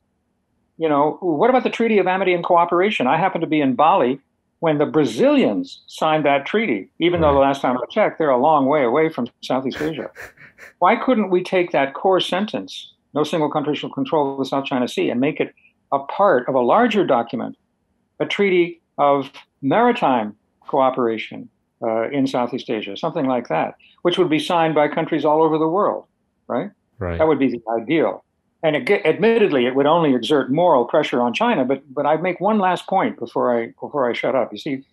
[SPEAKER 1] What about the Treaty of Amity and Cooperation? I happened to be in Bali when the Brazilians signed that treaty, even though the last time I checked, they're a long way away from Southeast Asia. Why couldn't we take that core sentence, no single country shall control the South China Sea, and make it a part of a larger document, a treaty of maritime cooperation in Southeast Asia, something like that, which would be signed by countries all over the world, right? That would be the ideal. And admittedly, it would only exert moral pressure on China. But I make one last point before I shut up. You see,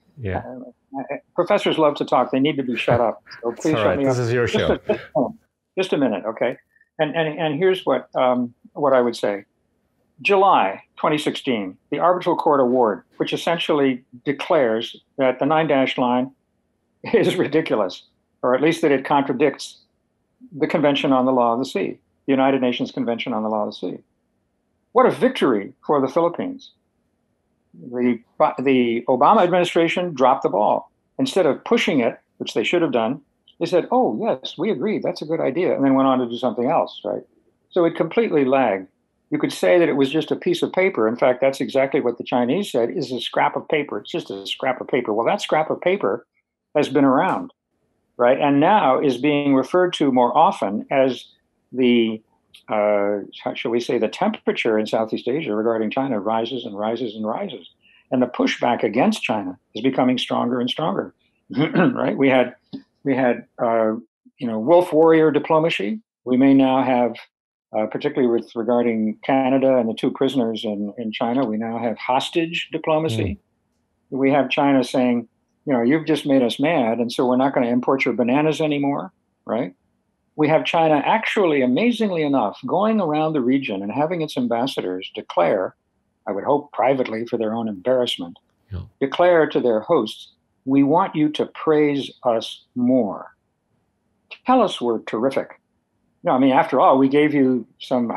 [SPEAKER 1] professors love to talk. They need to be shut up. So please shut me up.
[SPEAKER 2] This is your show.
[SPEAKER 1] Just a minute, okay? And here's what I would say. July 2016, the Arbitral Court Award, which essentially declares that the 9-dash line is ridiculous, or at least that it contradicts the Convention on the Law of the Sea, the United Nations Convention on the Law of the Sea. What a victory for the Philippines. The Obama administration dropped the ball. instead of pushing it, which they should have done, they said, oh, yes, we agree. That's a good idea. And then went on to do something else, right? So it completely lagged. You could say that it was just a piece of paper. In fact, that's exactly what the Chinese said is a scrap of paper. It's just a scrap of paper. Well, that scrap of paper has been around, right? And now is being referred to more often as the, shall we say, the temperature in Southeast Asia regarding China rises and rises and rises. And the pushback against China is becoming stronger and stronger, right? We had wolf warrior diplomacy. We may now have, particularly with regarding Canada and the two prisoners in China, we now have hostage diplomacy. We have China saying, you've just made us mad, and so we're not going to import your bananas anymore, right? We have China actually, amazingly enough, going around the region and having its ambassadors declare, I would hope privately for their own embarrassment, declare to their hosts, we want you to praise us more. Tell us we're terrific. No, I mean, after all, we gave you some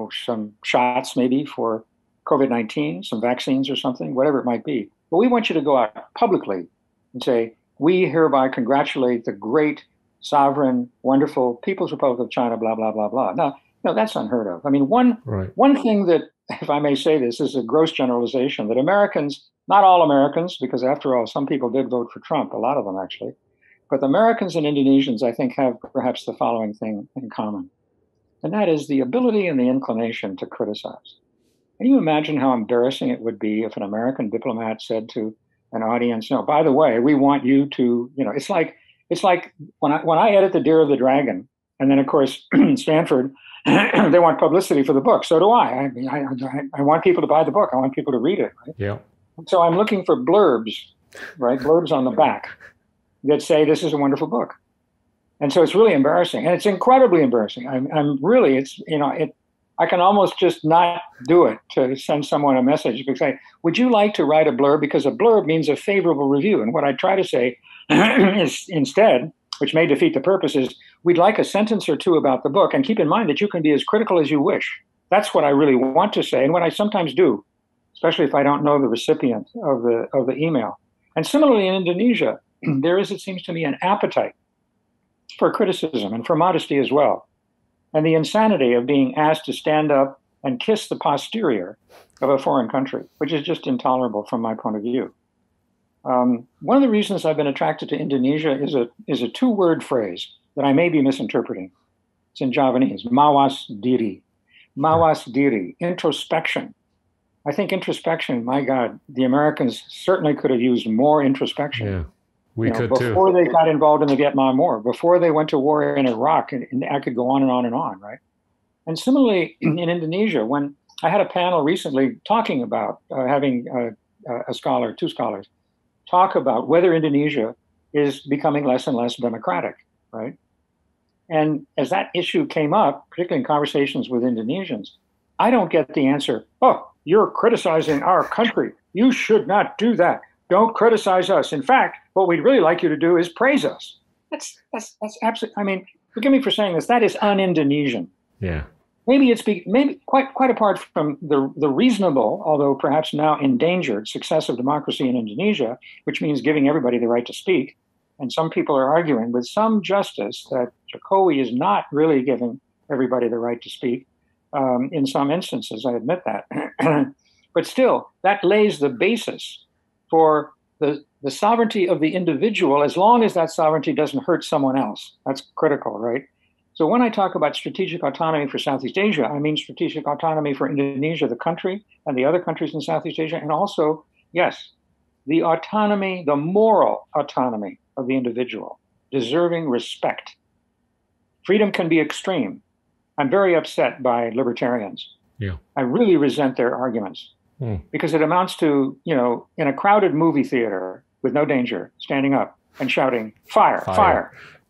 [SPEAKER 1] shots maybe for COVID-19, some vaccines or something, whatever it might be. But we want you to go out publicly and say, we hereby congratulate the great, sovereign, wonderful People's Republic of China, blah, blah, blah, blah. Now, that's unheard of. I mean, one thing that, if I may say this, is a gross generalization, that Americans, not all Americans, because after all, some people did vote for Trump, a lot of them actually, but the Americans and Indonesians, I think, have perhaps the following thing in common, and that is the ability and the inclination to criticize. Can you imagine how embarrassing it would be if an American diplomat said to an audience, no, by the way, we want you to, it's like when I edit The Deer of the Dragon, and then, of course, Stanford, they want publicity for the book. So do I. I mean, I want people to buy the book. I want people to read it. Right?
[SPEAKER 2] Yeah.
[SPEAKER 1] So I'm looking for blurbs, right? Blurbs on the back that say this is a wonderful book. And so it's really embarrassing, and it's incredibly embarrassing. I'm really, I can almost just not do it to send someone a message because would you like to write a blurb? Because a blurb means a favorable review. And what I try to say is instead, which may defeat the purpose, is we'd like a sentence or two about the book, and keep in mind that you can be as critical as you wish. That's what I really want to say, and what I sometimes do, especially if I don't know the recipient of the email. And similarly in Indonesia, there is, it seems to me, an appetite for criticism and for modesty as well. And the insanity of being asked to stand up and kiss the posterior of a foreign country, which is just intolerable from my point of view. One of the reasons I've been attracted to Indonesia is a two-word phrase that I may be misinterpreting. It's in Javanese, mawas diri. Mawas diri, introspection. I think introspection, my God, the Americans certainly could have used more introspection.
[SPEAKER 2] Yeah, we could
[SPEAKER 1] before
[SPEAKER 2] too.
[SPEAKER 1] Before they got involved in the Vietnam War, before they went to war in Iraq, and I could go on and on and on, right? And similarly, in Indonesia, when I had a panel recently talking about having two scholars, talk about whether Indonesia is becoming less and less democratic, right? And as that issue came up, particularly in conversations with Indonesians, I don't get the answer, oh, you're criticizing our country. You should not do that. Don't criticize us. In fact, what we'd really like you to do is praise us. That's absolutely, I mean, forgive me for saying this, that is un-Indonesian.
[SPEAKER 2] Yeah.
[SPEAKER 1] Maybe quite apart from the reasonable, although perhaps now endangered, success of democracy in Indonesia, which means giving everybody the right to speak. And some people are arguing with some justice that Jokowi is not really giving everybody the right to speak. In some instances, I admit that. But still, that lays the basis for the sovereignty of the individual, as long as that sovereignty doesn't hurt someone else. That's critical, right? So when I talk about strategic autonomy for Southeast Asia, I mean strategic autonomy for Indonesia, the country, and the other countries in Southeast Asia, and also, yes, the autonomy, the moral autonomy of the individual, deserving respect. Freedom can be extreme. I'm very upset by libertarians.
[SPEAKER 2] Yeah. I
[SPEAKER 1] really resent their arguments because it amounts to, in a crowded movie theater with no danger, standing up and shouting, fire, fire.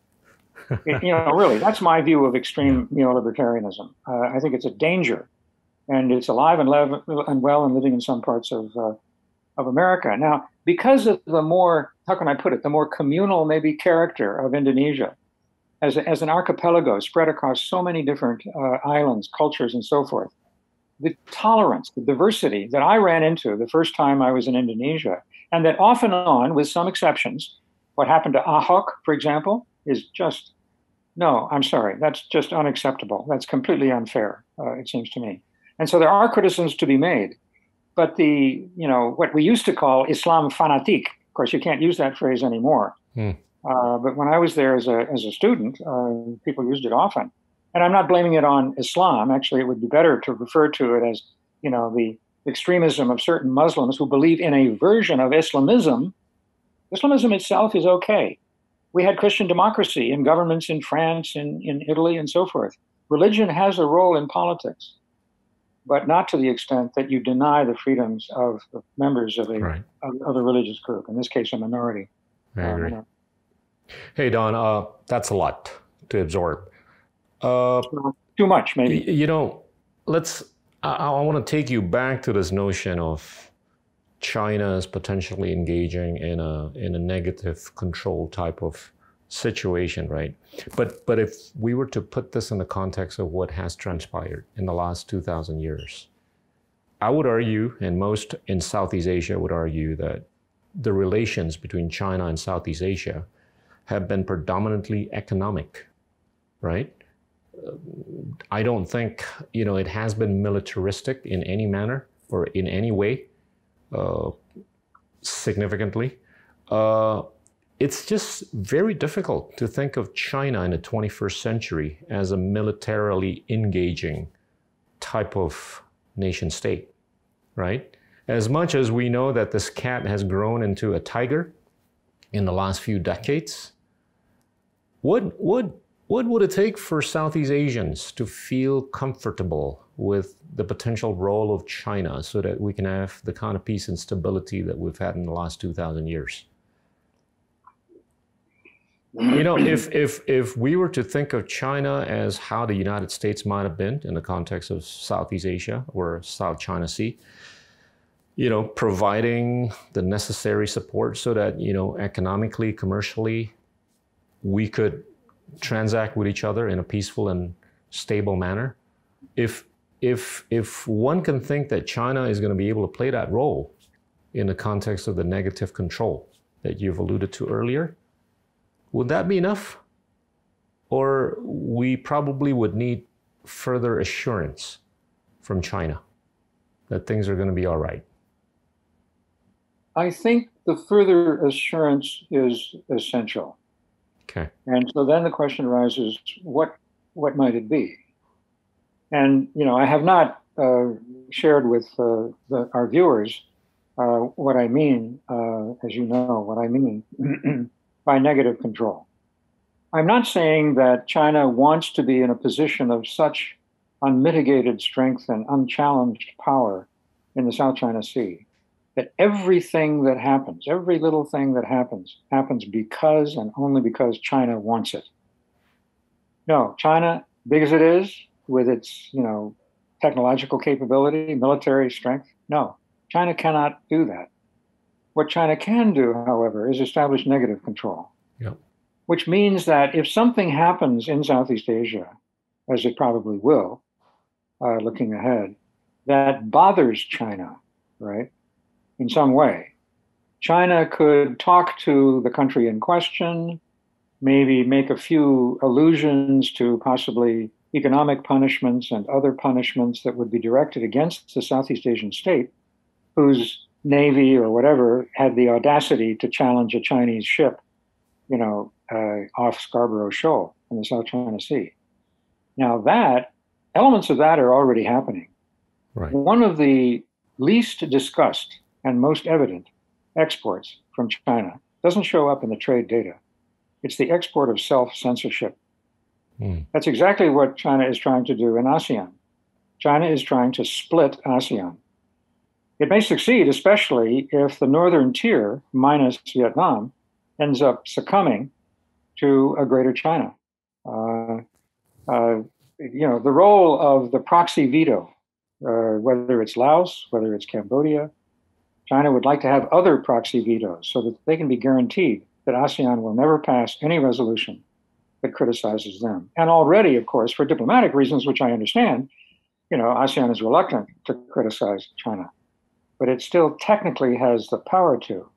[SPEAKER 1] Really, that's my view of extreme libertarianism. I think it's a danger, and it's alive and well and living in some parts of America. Now, because of the more, how can I put it, the more communal maybe character of Indonesia, as an archipelago spread across so many different islands, cultures, and so forth, the tolerance, the diversity that I ran into the first time I was in Indonesia, and that off and on, with some exceptions, What happened to Ahok, for example, is just, no, I'm sorry, that's just unacceptable. That's completely unfair, it seems to me. And so there are criticisms to be made. But what we used to call Islam fanatique, of course, you can't use that phrase anymore. But when I was there as a student, people used it often. And I'm not blaming it on Islam. Actually, it would be better to refer to it as, the extremism of certain Muslims who believe in a version of Islamism. Islamism itself is okay. We had Christian democracy in governments in France and in Italy and so forth. Religion has a role in politics, but not to the extent that you deny the freedoms of the members of a religious group, in this case, a minority.
[SPEAKER 2] I agree. Hey, Don, that's a lot to absorb.
[SPEAKER 1] Too much, maybe.
[SPEAKER 2] I want to take you back to this notion of China is potentially engaging in a negative control type of situation, right? But if we were to put this in the context of what has transpired in the last 2,000 years, I would argue, and most in Southeast Asia would argue, that the relations between China and Southeast Asia have been predominantly economic, right? I don't think, it has been militaristic in any manner or in any way significantly. It's just very difficult to think of China in the 21st century as a militarily engaging type of nation state, right? As much as we know that this cat has grown into a tiger in the last few decades, what would it take for Southeast Asians to feel comfortable with the potential role of China so that we can have the kind of peace and stability that we've had in the last 2,000 years? If we were to think of China as how the United States might have been in the context of Southeast Asia or South China Sea, providing the necessary support so that, economically, commercially, we could transact with each other in a peaceful and stable manner. If one can think that China is going to be able to play that role in the context of the negative control that you've alluded to earlier, would that be enough? Or we probably would need further assurance from China that things are going to be all right?
[SPEAKER 1] I think the further assurance is essential.
[SPEAKER 2] Okay.
[SPEAKER 1] And so then the question arises, what might it be? And, I have not shared with our viewers what I mean, as you know, what I mean by negative control. I'm not saying that China wants to be in a position of such unmitigated strength and unchallenged power in the South China Sea that everything that happens, every little thing that happens because and only because China wants it. No, China, big as it is, with its, technological capability, military strength, no, China cannot do that. What China can do, however, is establish negative control.
[SPEAKER 2] Yep.
[SPEAKER 1] Which means that if something happens in Southeast Asia, as it probably will, looking ahead, that bothers China, right? In some way, China could talk to the country in question, maybe make a few allusions to possibly economic punishments and other punishments that would be directed against the Southeast Asian state, whose navy or whatever had the audacity to challenge a Chinese ship, off Scarborough Shoal in the South China Sea. Now elements of that are already happening.
[SPEAKER 2] Right.
[SPEAKER 1] One of the least discussed and most evident exports from China doesn't show up in the trade data. It's the export of self-censorship. That's exactly what China is trying to do in ASEAN. China is trying to split ASEAN. It may succeed, especially if the northern tier, minus Vietnam, ends up succumbing to a greater China. The role of the proxy veto, whether it's Laos, whether it's Cambodia, China would like to have other proxy vetoes so that they can be guaranteed that ASEAN will never pass any resolution that criticizes them. And already, of course, for diplomatic reasons, which I understand, ASEAN is reluctant to criticize China, but it still technically has the power to.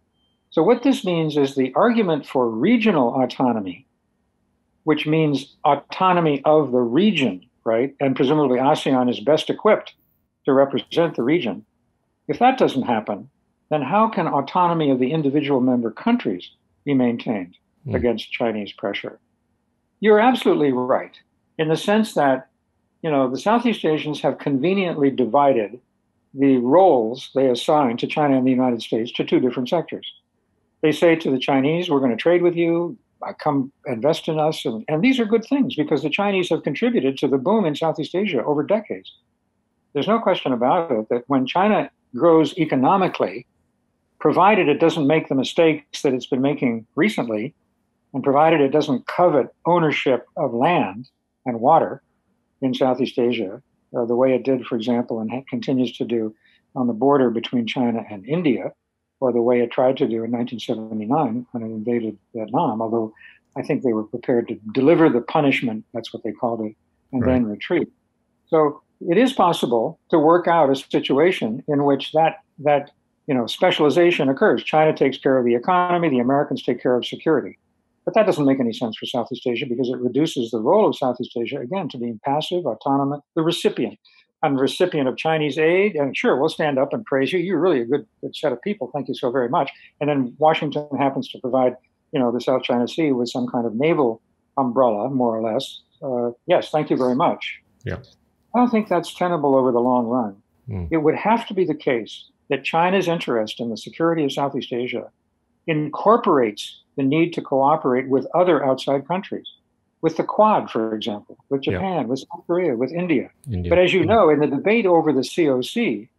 [SPEAKER 1] So what this means is the argument for regional autonomy, which means autonomy of the region, right? And presumably ASEAN is best equipped to represent the region. If that doesn't happen, then how can autonomy of the individual member countries be maintained against Chinese pressure? You're absolutely right in the sense that, the Southeast Asians have conveniently divided the roles they assign to China and the United States to two different sectors. They say to the Chinese, we're going to trade with you, come invest in us. And these are good things because the Chinese have contributed to the boom in Southeast Asia over decades. There's no question about it that when China grows economically, provided it doesn't make the mistakes that it's been making recently, and provided it doesn't covet ownership of land and water in Southeast Asia, the way it did, for example, and continues to do on the border between China and India, or the way it tried to do in 1979 when it invaded Vietnam, although I think they were prepared to deliver the punishment, that's what they called it, and then retreat. So it is possible to work out a situation in which that specialization occurs. China takes care of the economy, the Americans take care of security. But that doesn't make any sense for Southeast Asia because it reduces the role of Southeast Asia, again, to being passive, autonomous, the recipient. I'm the recipient of Chinese aid, and sure, we'll stand up and praise you. You're really a good set of people. Thank you so very much. And then Washington happens to provide, the South China Sea with some kind of naval umbrella, more or less. Yes, thank you very much.
[SPEAKER 2] Yeah.
[SPEAKER 1] I don't think that's tenable over the long run. It would have to be the case that China's interest in the security of Southeast Asia incorporates the need to cooperate with other outside countries, with the Quad, for example, with Japan, with South Korea, with India. But as you know, in the debate over the COC,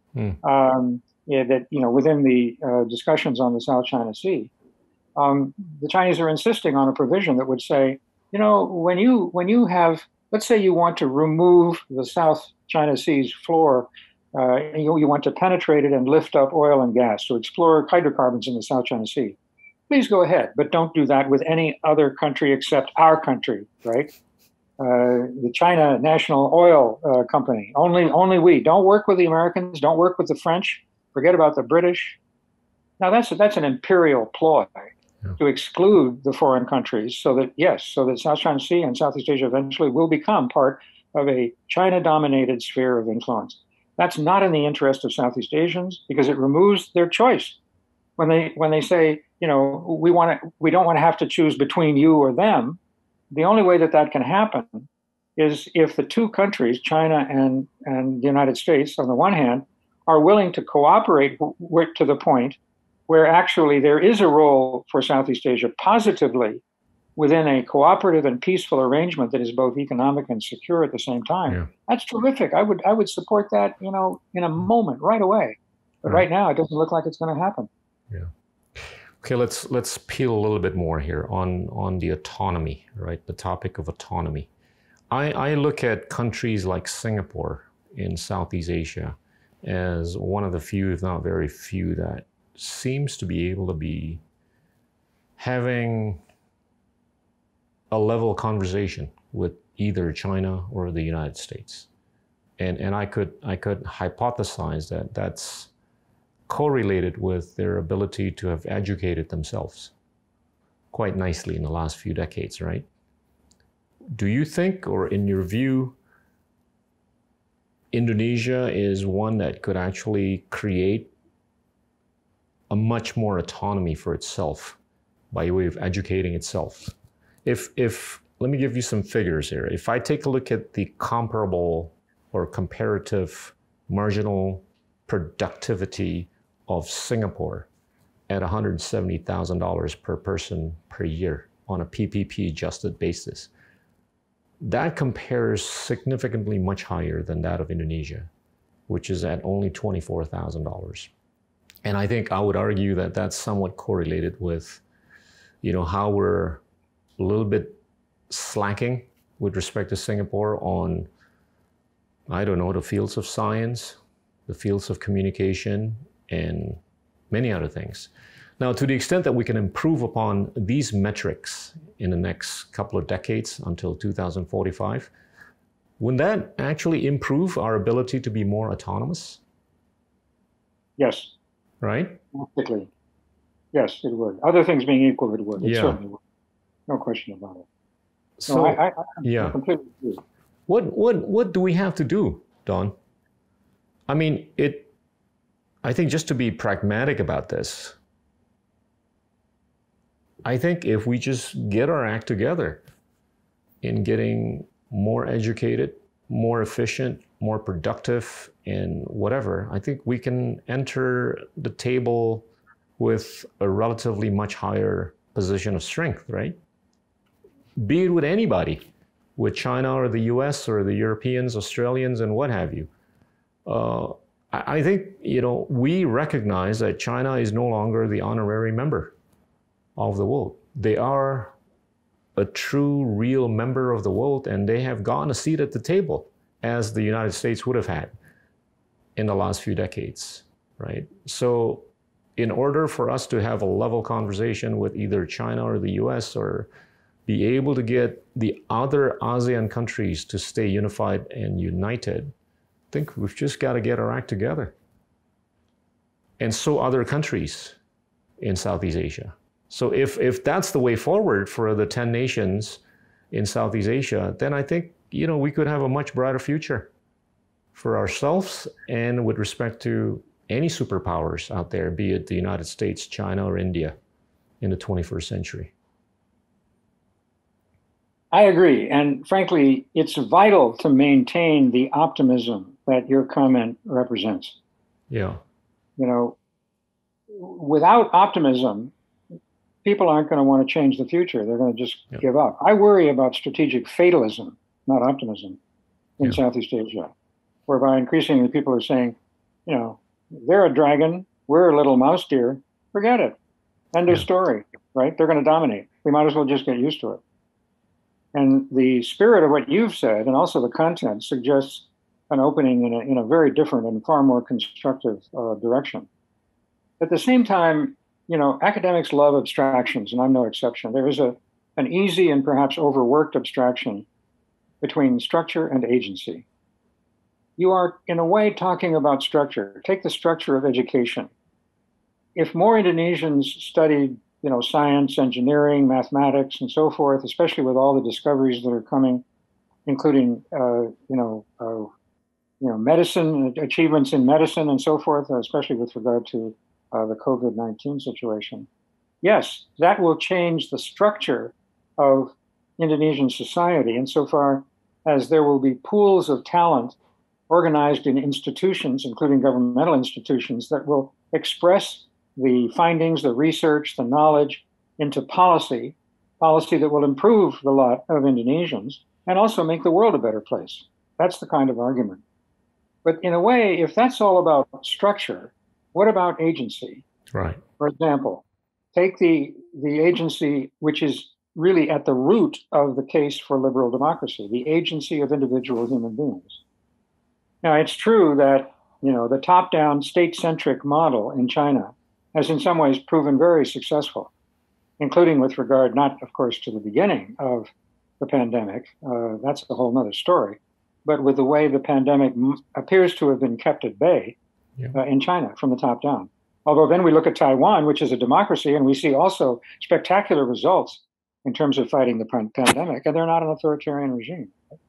[SPEAKER 1] within the discussions on the South China Sea, the Chinese are insisting on a provision that would say, when you have, let's say you want to remove the South China Sea's floor, you want to penetrate it and lift up oil and gas to explore hydrocarbons in the South China Sea. Please go ahead, but don't do that with any other country except our country, right? The China National Oil Company. Only we. Don't work with the Americans. Don't work with the French. Forget about the British. Now that's an imperial ploy to exclude the foreign countries, so that South China Sea and Southeast Asia eventually will become part of a China-dominated sphere of influence. That's not in the interest of Southeast Asians because it removes their choice. When they say, we don't want to have to choose between you or them, the only way that can happen is if the two countries, China and the United States, on the one hand, are willing to cooperate to the point where actually there is a role for Southeast Asia positively within a cooperative and peaceful arrangement that is both economic and secure at the same time. Yeah. That's terrific. I would support that, in a moment, right away. But right now, it doesn't look like it's going to happen.
[SPEAKER 2] Yeah. Okay, let's peel a little bit more here on the autonomy, right? The topic of autonomy. I look at countries like Singapore in Southeast Asia as one of the few, if not very few, that seems to be able to be having a level conversation with either China or the United States. And I could hypothesize that that's correlated with their ability to have educated themselves quite nicely in the last few decades, right? Do you think, or in your view, Indonesia is one that could actually create a much more autonomy for itself by way of educating itself? If let me give you some figures here. If I take a look at the comparable or comparative marginal productivity of Singapore at $170,000 per person per year on a PPP adjusted basis, that compares significantly much higher than that of Indonesia, which is at only $24,000. And I think I would argue that that's somewhat correlated with, how we're a little bit slacking with respect to Singapore on, the fields of science, the fields of communication, and many other things. Now, to the extent that we can improve upon these metrics in the next couple of decades until 2045, wouldn't that actually improve our ability to be more autonomous?
[SPEAKER 1] Yes.
[SPEAKER 2] Right?
[SPEAKER 1] Practically. Yes, it would. Other things being equal, it would. It
[SPEAKER 2] Yeah.
[SPEAKER 1] certainly would. No question about it. No,
[SPEAKER 2] So,
[SPEAKER 1] I
[SPEAKER 2] yeah.
[SPEAKER 1] completely agree.
[SPEAKER 2] What do we have to do, Don? I mean, I think just to be pragmatic about this, I think if we just get our act together in getting more educated, more efficient, more productive, and whatever, I think we can enter the table with a relatively much higher position of strength, right? Be it with anybody, with China or the US or the Europeans, Australians, and what have you. I think, we recognize that China is no longer the honorary member of the world. They are a true, real member of the world, and they have gotten a seat at the table, as the United States would have had in the last few decades, right? So in order for us to have a level conversation with either China or the US, or be able to get the other ASEAN countries to stay unified and united, I think we've just got to get our act together. And so other countries in Southeast Asia. So if that's the way forward for the 10 nations in Southeast Asia, then I think, we could have a much brighter future for ourselves and with respect to any superpowers out there, be it the United States, China, or India in the 21st century.
[SPEAKER 1] I agree. And frankly, it's vital to maintain the optimism that your comment represents.
[SPEAKER 2] Yeah.
[SPEAKER 1] Without optimism, people aren't going to want to change the future. They're going to just give up. I worry about strategic fatalism, not optimism, in Southeast Asia, whereby increasingly people are saying, they're a dragon, we're a little mouse deer, forget it. End of story, right? They're going to dominate. We might as well just get used to it. And the spirit of what you've said, and also the content, suggests an opening in a very different and far more constructive direction. At the same time, academics love abstractions, and I'm no exception. There is an easy and perhaps overworked abstraction between structure and agency. You are, in a way, talking about structure. Take the structure of education. If more Indonesians studied, science, engineering, mathematics, and so forth, especially with all the discoveries that are coming, including, medicine, achievements in medicine and so forth, especially with regard to the COVID-19 situation. Yes, that will change the structure of Indonesian society insofar as there will be pools of talent organized in institutions, including governmental institutions, that will express the findings, the research, the knowledge into policy that will improve the lot of Indonesians and also make the world a better place. That's the kind of argument. But in a way, if that's all about structure, what about agency?
[SPEAKER 2] Right.
[SPEAKER 1] For example, take the agency which is really at the root of the case for liberal democracy, the agency of individual human beings. Now, it's true that, the top-down state-centric model in China has in some ways proven very successful, including with regard, not, of course, to the beginning of the pandemic. That's a whole other story. But with the way the pandemic appears to have been kept at bay in China from the top down. Although then we look at Taiwan, which is a democracy, and we see also spectacular results in terms of fighting the pandemic, and they're not an authoritarian regime.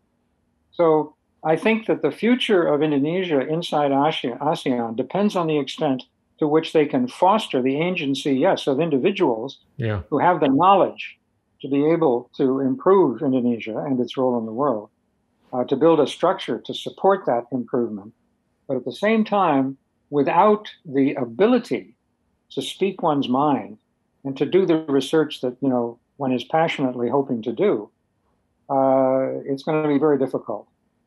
[SPEAKER 1] So I think that the future of Indonesia inside ASEAN depends on the extent to which they can foster the agency, yes, of individuals who have the knowledge to be able to improve Indonesia and its role in the world, to build a structure to support that improvement. But at the same time, without the ability to speak one's mind and to do the research that, one is passionately hoping to do, it's going to be very difficult.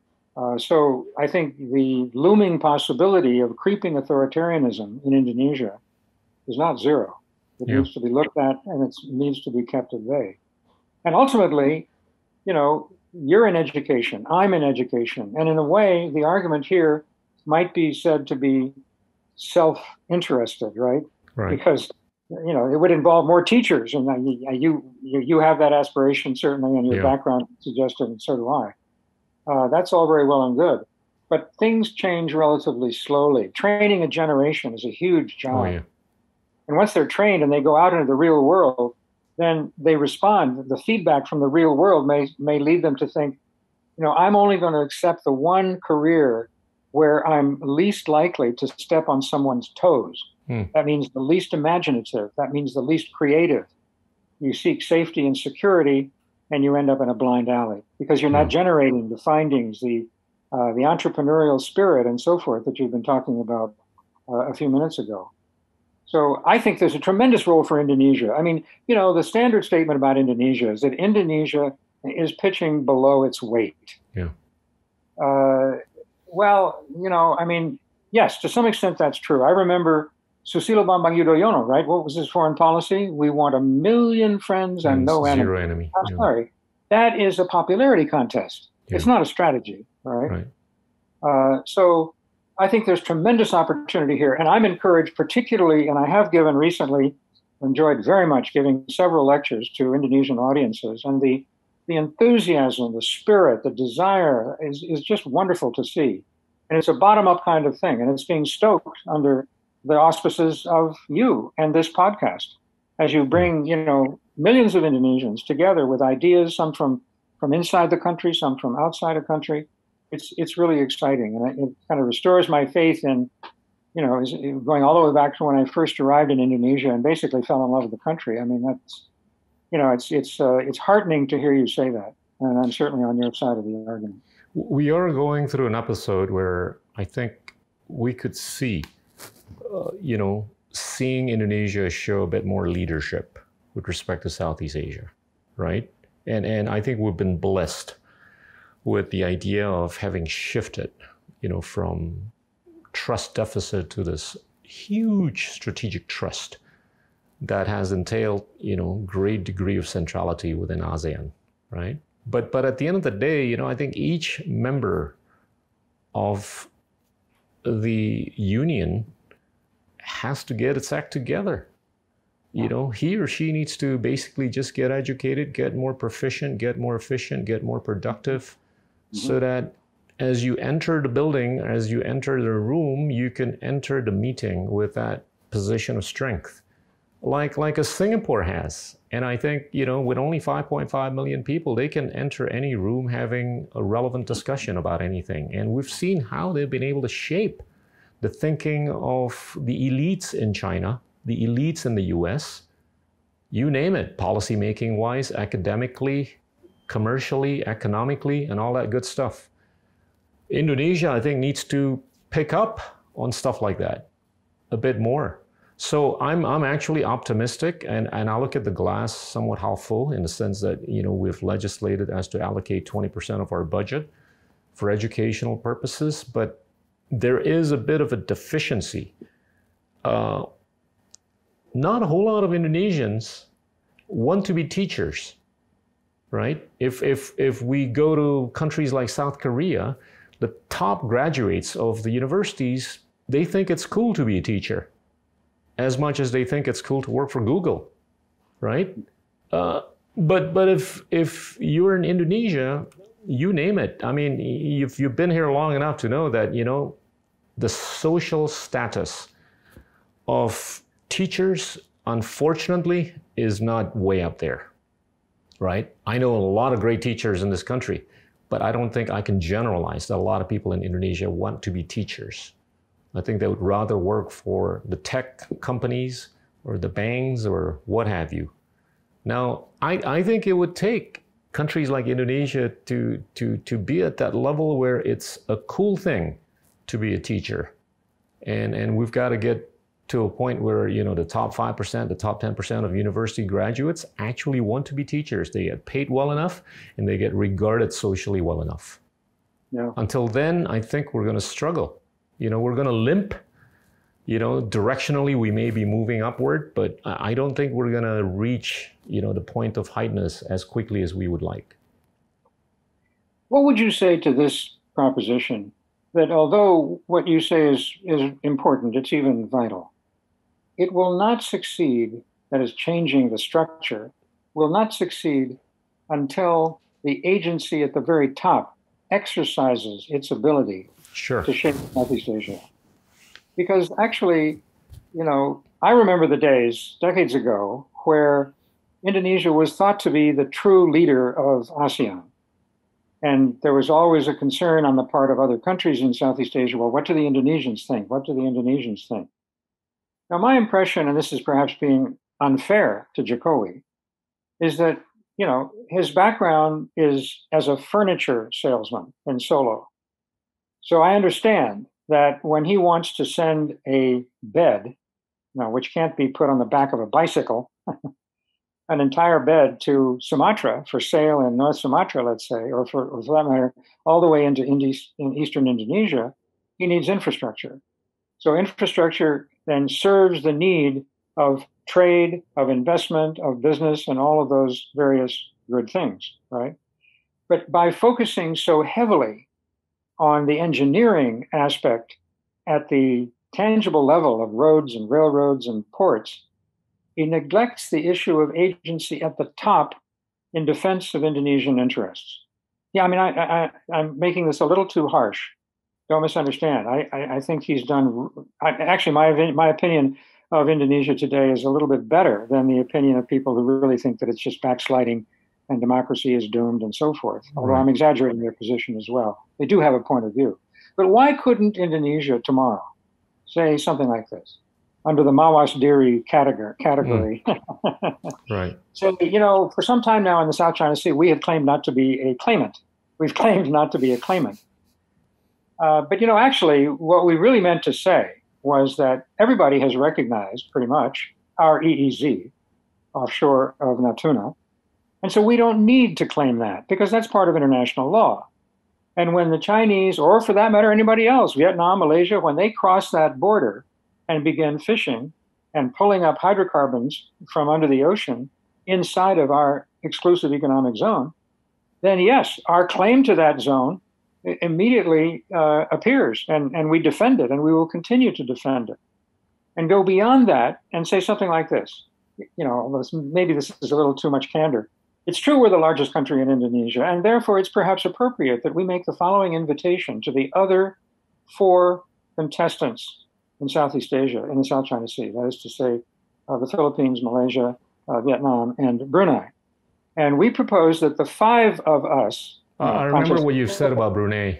[SPEAKER 1] So I think the looming possibility of creeping authoritarianism in Indonesia is not zero. It needs to be looked at, and it needs to be kept at bay. And ultimately, you're in education, I'm in education. And in a way, the argument here might be said to be self-interested, right? Because, it would involve more teachers. And you have that aspiration, certainly, and your background suggested, and so do I. That's all very well and good. But things change relatively slowly. Training a generation is a huge job. And once they're trained and they go out into the real world, then they respond. The feedback from the real world may lead them to think, I'm only going to accept the one career where I'm least likely to step on someone's toes. That means the least imaginative. That means the least creative. You seek safety and security, and you end up in a blind alley because you're not generating the findings, the entrepreneurial spirit, and so forth that you've been talking about a few minutes ago. So I think there's a tremendous role for Indonesia. I mean, the standard statement about Indonesia is that Indonesia is pitching below its weight.
[SPEAKER 2] Yeah.
[SPEAKER 1] Well, yes, to some extent that's true. I remember Susilo Bambang Yudhoyono, right? What was his foreign policy? We want 1 million friends and no enemy.
[SPEAKER 2] Zero enemy.
[SPEAKER 1] I'm sorry. That is a popularity contest. Yeah. It's not a strategy, right? So I think there's tremendous opportunity here. And I'm encouraged particularly, and I have given recently, enjoyed very much giving several lectures to Indonesian audiences. And the enthusiasm, the spirit, the desire is just wonderful to see. And it's a bottom-up kind of thing. And it's being stoked under the auspices of you and this podcast as you bring, millions of Indonesians together with ideas, some from inside the country, some from outside the country. It's really exciting. And it kind of restores my faith in, going all the way back to when I first arrived in Indonesia and basically fell in love with the country. I mean, that's, it's heartening to hear you say that. And I'm certainly on your side of the argument.
[SPEAKER 2] We are going through an episode where I think we could see, seeing Indonesia show a bit more leadership with respect to Southeast Asia, right? And I think we've been blessed with the idea of having shifted, from trust deficit to this huge strategic trust that has entailed, great degree of centrality within ASEAN, right? But at the end of the day, I think each member of the union has to get its act together. He or she needs to basically just get educated, get more proficient, get more efficient, get more productive, so that as you enter the building, as you enter the room, you can enter the meeting with that position of strength, like as Singapore has. And I think, with only 5.5 million people, they can enter any room having a relevant discussion about anything. And we've seen how they've been able to shape the thinking of the elites in China, the elites in the US, you name it, policy-making wise, academically, commercially, economically, and all that good stuff. Indonesia, I think, needs to pick up on stuff like that a bit more. So I'm actually optimistic, and I look at the glass somewhat half full in the sense that, we've legislated as to allocate 20% of our budget for educational purposes, but there is a bit of a deficiency. Not a whole lot of Indonesians want to be teachers, right? If we go to countries like South Korea, the top graduates of the universities, they think it's cool to be a teacher as much as they think it's cool to work for Google, right? But if you're in Indonesia, you name it. I mean, you've been here long enough to know that, the social status of teachers, unfortunately, is not way up there, right? I know a lot of great teachers in this country, but I don't think I can generalize that a lot of people in Indonesia want to be teachers. I think they would rather work for the tech companies or the banks or what have you. Now, I think it would take countries like Indonesia to be at that level where it's a cool thing to be a teacher. And we've got to get to a point where, the top 5%, the top 10% of university graduates actually want to be teachers. They get paid well enough and they get regarded socially well enough. Yeah. Until then, I think we're going to struggle. We're going to limp. Directionally, we may be moving upward, but I don't think we're going to reach, the point of heightness as quickly as we would like.
[SPEAKER 1] What would you say to this proposition that although what you say is important, it's even vital, it will not succeed, that is changing the structure, will not succeed until the agency at the very top exercises its ability to shape Southeast Asia. Because actually, I remember the days, decades ago, where Indonesia was thought to be the true leader of ASEAN. And there was always a concern on the part of other countries in Southeast Asia, well, what do the Indonesians think? What do the Indonesians think? Now, my impression, and this is perhaps being unfair to Jokowi, is that, his background is as a furniture salesman in Solo. So I understand that when he wants to send a bed, which can't be put on the back of a bicycle, an entire bed to Sumatra for sale in North Sumatra, let's say, or for that matter, all the way into eastern Indonesia, he needs infrastructure. So infrastructure then serves the need of trade, of investment, of business, and all of those various good things, right? But by focusing so heavily on the engineering aspect at the tangible level of roads and railroads and ports, he neglects the issue of agency at the top in defense of Indonesian interests. Yeah, I mean, I'm making this a little too harsh. Don't misunderstand. I think he's done. Actually, my opinion of Indonesia today is a little bit better than the opinion of people who really think that it's just backsliding and democracy is doomed and so forth. Although I'm exaggerating their position as well. They do have a point of view. But why couldn't Indonesia tomorrow say something like this? Under the Mawas Diri category.
[SPEAKER 2] Right.
[SPEAKER 1] So, for some time now in the South China Sea, we have claimed not to be a claimant. We've claimed not to be a claimant. But, actually, what we really meant to say was that everybody has recognized, pretty much, our EEZ offshore of Natuna. And so we don't need to claim that because that's part of international law. And when the Chinese, or for that matter, anybody else, Vietnam, Malaysia, when they cross that border and begin fishing and pulling up hydrocarbons from under the ocean inside of our exclusive economic zone, then yes, our claim to that zone immediately appears, and we defend it, and we will continue to defend it. And go beyond that and say something like this. Maybe this is a little too much candor. It's true we're the largest country in Indonesia, and therefore it's perhaps appropriate that we make the following invitation to the other 4 contestants in Southeast Asia, in the South China Sea. That is to say, the Philippines, Malaysia, Vietnam, and Brunei. And we propose that the 5 of us...
[SPEAKER 2] I remember what you said about Brunei.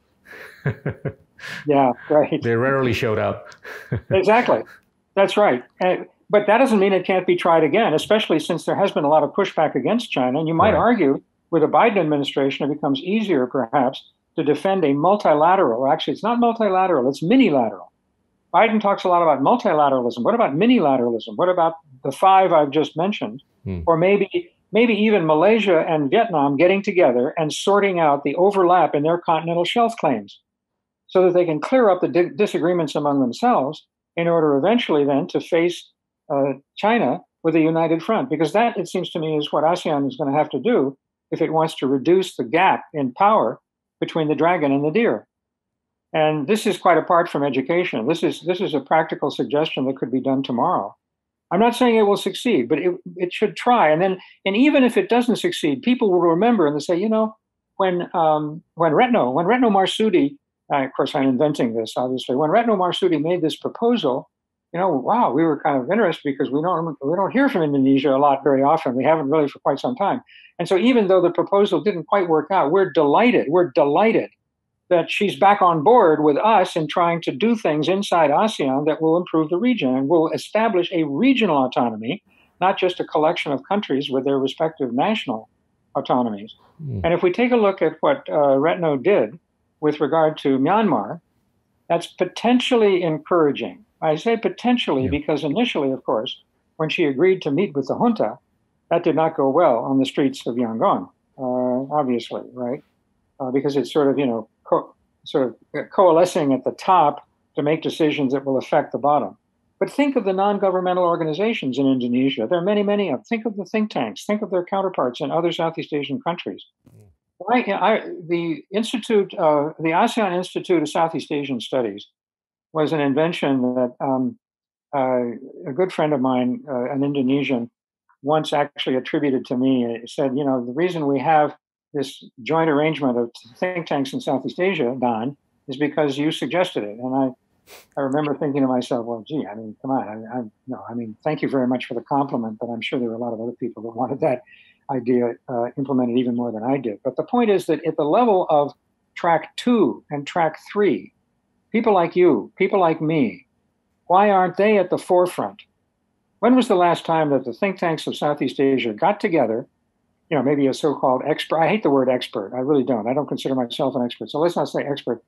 [SPEAKER 1] Yeah, right.
[SPEAKER 2] They rarely showed up.
[SPEAKER 1] Exactly. That's right. But that doesn't mean it can't be tried again, especially since there has been a lot of pushback against China. And you might argue with the Biden administration, it becomes easier perhaps to defend a multilateral. Actually, it's not multilateral, it's minilateral. Biden talks a lot about multilateralism. What about minilateralism? What about the 5 I've just mentioned? Or maybe even Malaysia and Vietnam getting together and sorting out the overlap in their continental shelf claims so that they can clear up the disagreements among themselves in order eventually then to face China with a united front. Because that, it seems to me, is what ASEAN is going to have to do if it wants to reduce the gap in power between the dragon and the deer. And this is quite apart from education. This is a practical suggestion that could be done tomorrow. I'm not saying it will succeed, but it should try. And even if it doesn't succeed, people will remember and they say, when Retno Marsudi, of course I'm inventing this obviously, when Retno Marsudi made this proposal, wow, we were kind of interested because we don't hear from Indonesia a lot very often. We haven't really for quite some time. And so even though the proposal didn't quite work out, we're delighted that she's back on board with us in trying to do things inside ASEAN that will improve the region and will establish a regional autonomy, not just a collection of countries with their respective national autonomies. And if we take a look at what Retno did with regard to Myanmar, that's potentially encouraging. I say potentially because initially, of course, when she agreed to meet with the junta, that did not go well on the streets of Yangon, obviously, right? Because it's sort of, coalescing at the top to make decisions that will affect the bottom. But think of the non-governmental organizations in Indonesia. There are many, many of them. Think of the think tanks. Think of their counterparts in other Southeast Asian countries. The ASEAN Institute of Southeast Asian Studies was an invention that a good friend of mine, an Indonesian, once actually attributed to me. He said, the reason we have this joint arrangement of think tanks in Southeast Asia, Don, is because you suggested it. And I remember thinking to myself, well, gee, I mean, come on, no, I mean, thank you very much for the compliment, but I'm sure there were a lot of other people that wanted that idea implemented even more than I did. But the point is that at the level of track 2 and track 3, people like you, people like me, why aren't they at the forefront? When was the last time that the think tanks of Southeast Asia got together, maybe a so-called expert? I hate the word expert. I really don't. I don't consider myself an expert. So let's not say expert.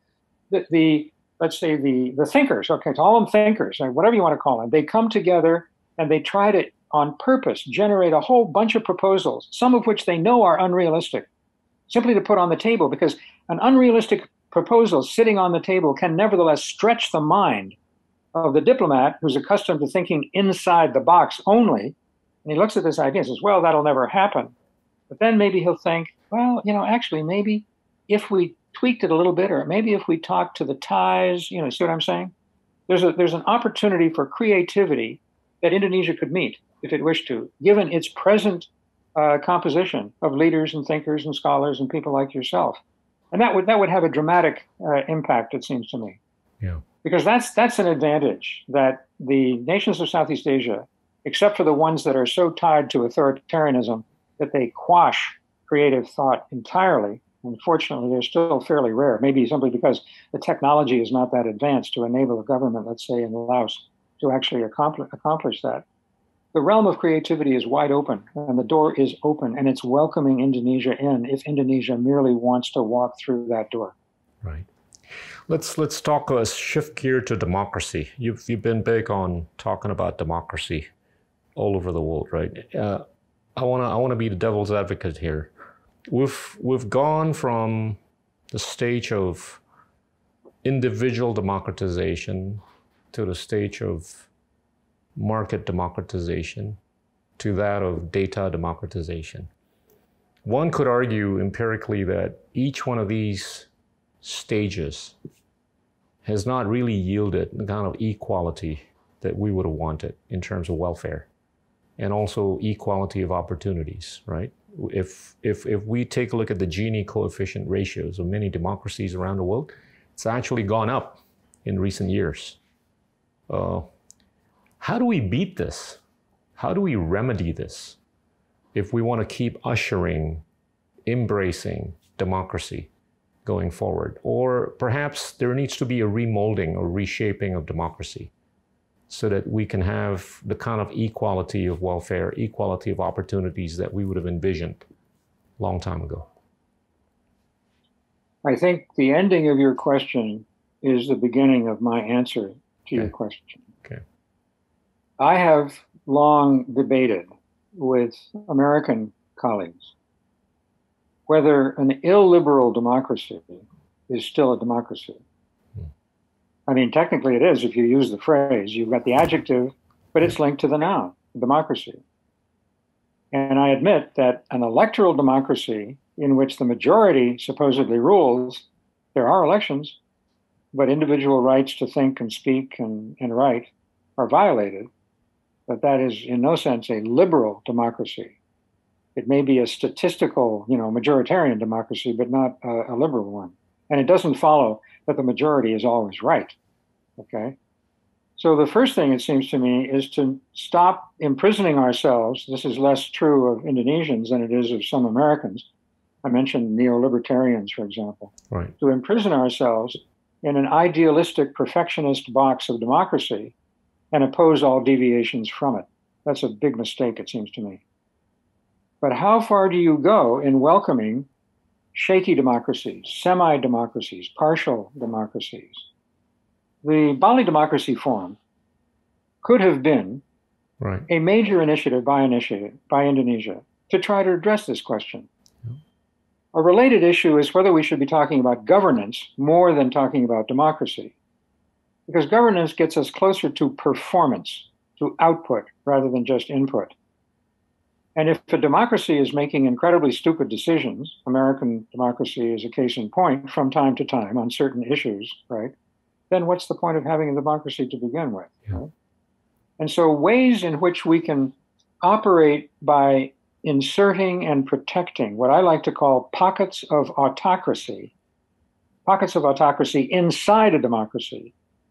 [SPEAKER 1] Let's say the thinkers, okay, call them thinkers, whatever you want to call them. They come together and they try to, on purpose, generate a whole bunch of proposals, some of which they know are unrealistic, simply to put on the table, because an unrealistic proposal sitting on the table can nevertheless stretch the mind of the diplomat who's accustomed to thinking inside the box only. And he looks at this idea and says, well, that'll never happen. But then maybe he'll think, well, actually, maybe if we tweaked it a little bit, or maybe if we talked to the Thais, see what I'm saying? There's an opportunity for creativity that Indonesia could meet if it wished to, given its present composition of leaders and thinkers and scholars and people like yourself. And that would have a dramatic impact, it seems to me.
[SPEAKER 2] Yeah.
[SPEAKER 1] Because that's an advantage that the nations of Southeast Asia, except for the ones that are so tied to authoritarianism that they quash creative thought entirely. Unfortunately, they're still fairly rare, maybe simply because the technology is not that advanced to enable a government, let's say in Laos, to actually accomplish that. The realm of creativity is wide open, and the door is open, and it's welcoming Indonesia in if Indonesia merely wants to walk through that door.
[SPEAKER 2] Right. Let's shift gear to democracy. You've been big on talking about democracy all over the world, right? I want to be the devil's advocate here. We've gone from the stage of individual democratization to the stage of market democratization to that of data democratization. One could argue empirically that each one of these stages has not really yielded the kind of equality that we would have wanted in terms of welfare and also equality of opportunities, right? If we take a look at the Gini coefficient ratios of many democracies around the world, it's actually gone up in recent years. How do we beat this? How do we remedy this if we want to keep ushering, embracing democracy going forward? Or perhaps there needs to be a remolding or reshaping of democracy so that we can have the kind of equality of welfare, equality of opportunities that we would have envisioned a long time ago.
[SPEAKER 1] I think the ending of your question is the beginning of my answer to your question.
[SPEAKER 2] Okay.
[SPEAKER 1] I have long debated with American colleagues whether an illiberal democracy is still a democracy. I mean, technically it is if you use the phrase. You've got the adjective, but it's linked to the noun, democracy. And I admit that an electoral democracy in which the majority supposedly rules, there are elections, but individual rights to think and speak and write are violated. But that is in no sense a liberal democracy. It may be a statistical, majoritarian democracy, but not a liberal one. And it doesn't follow that the majority is always right, okay? So the first thing, it seems to me, is to stop imprisoning ourselves. This is less true of Indonesians than it is of some Americans. I mentioned neo-libertarians, for example.
[SPEAKER 2] Right.
[SPEAKER 1] To imprison ourselves in an idealistic perfectionist box of democracy and oppose all deviations from it. That's a big mistake, it seems to me. But how far do you go in welcoming shaky democracies, semi-democracies, partial democracies? The Bali Democracy Forum could have been a major initiative by Indonesia to try to address this question. Yeah. A related issue is whether we should be talking about governance more than talking about democracy, because governance gets us closer to performance, to output, rather than just input. And if a democracy is making incredibly stupid decisions, American democracy is a case in point from time to time on certain issues, right? Then what's the point of having a democracy to begin with? Yeah. Right? And so ways in which we can operate by inserting and protecting what I like to call pockets of autocracy inside a democracy,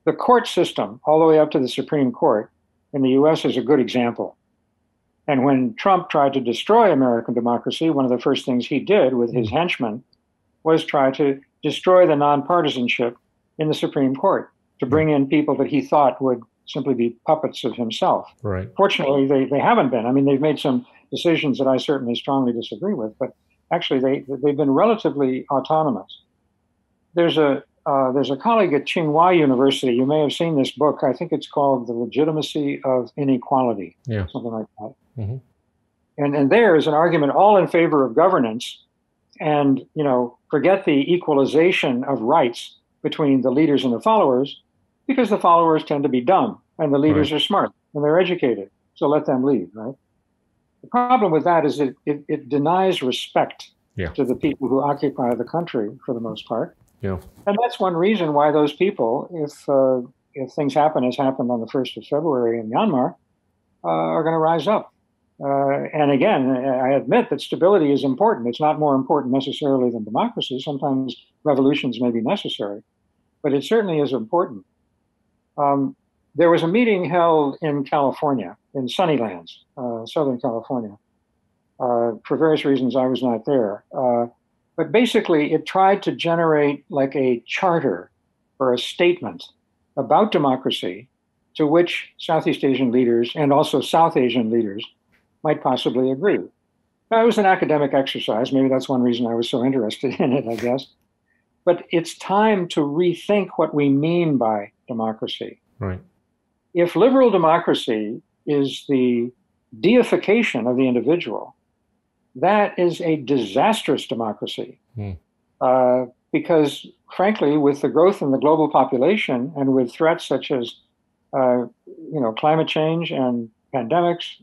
[SPEAKER 1] the court system, all the way up to the Supreme Court in the US, is a good example. And when Trump tried to destroy American democracy, one of the first things he did with his henchmen was try to destroy the nonpartisanship in the Supreme Court, to bring in people that he thought would simply be puppets of himself.
[SPEAKER 2] Right.
[SPEAKER 1] Fortunately, they haven't been. I mean, they've made some decisions that I certainly strongly disagree with, but actually they've been relatively autonomous. There's a colleague at Tsinghua University. You may have seen this book. I think it's called The Legitimacy of Inequality, something like that. Mm-hmm. And there is an argument all in favor of governance, and forget the equalization of rights between the leaders and the followers, because the followers tend to be dumb and the leaders are smart and they're educated. So let them lead, right? The problem with that is it denies respect to the people who occupy the country for the most part. Yeah. And that's one reason why those people, if things happen as happened on the 1st of February in Myanmar, are going to rise up. And again, I admit that stability is important. It's not more important necessarily than democracy. Sometimes revolutions may be necessary, but it certainly is important. There was a meeting held in California, in Sunnylands, Southern California. For various reasons, I was not there. But basically, it tried to generate like a charter or a statement about democracy to which Southeast Asian leaders and also South Asian leaders might possibly agree. Now, it was an academic exercise. Maybe that's one reason I was so interested in it, I guess. But it's time to rethink what we mean by democracy. Right. If liberal democracy is the deification of the individual, that is a disastrous democracy. Because, frankly, with the growth in the global population and with threats such as, climate change and pandemics,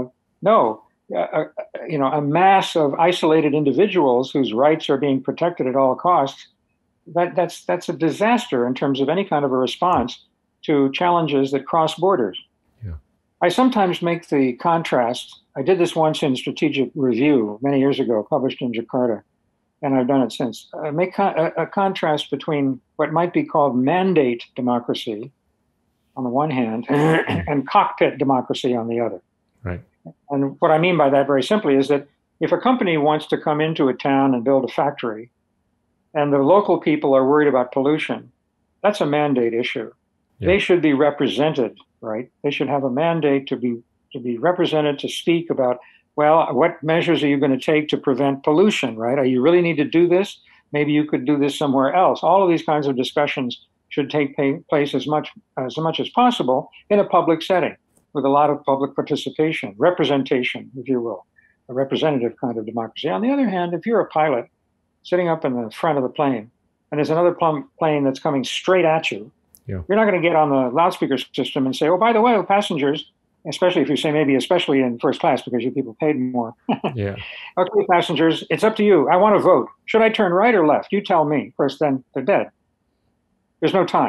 [SPEAKER 1] a mass of isolated individuals whose rights are being protected at all costs, that's a disaster in terms of any kind of a response to challenges that cross borders. Yeah. I sometimes make the contrast. I did this once in Strategic Review many years ago, published in Jakarta, and I've done it since. Make a contrast between what might be called mandate democracy on the one hand and cockpit democracy on the other. Right. And what I mean by that very simply is that if a company wants to come into a town and build a factory, and the local people are worried about pollution, that's a mandate issue. Yeah. They should be represented, right? They should have a mandate to be represented, to speak about, well, what measures are you going to take to prevent pollution, right? You really need to do this? Maybe you could do this somewhere else. All of these kinds of discussions should take place as much as possible in a public setting with a lot of public participation, representation, if you will, a representative kind of democracy. On the other hand, if you're a pilot sitting up in the front of the plane and there's another plane that's coming straight at you, you're not going to get on the loudspeaker system and say, oh, by the way, passengers, especially if you say maybe especially in first class because you people paid more. Yeah. Okay, passengers, it's up to you. I want to vote. Should I turn right or left? You tell me. Of course, then they're dead. There's no time.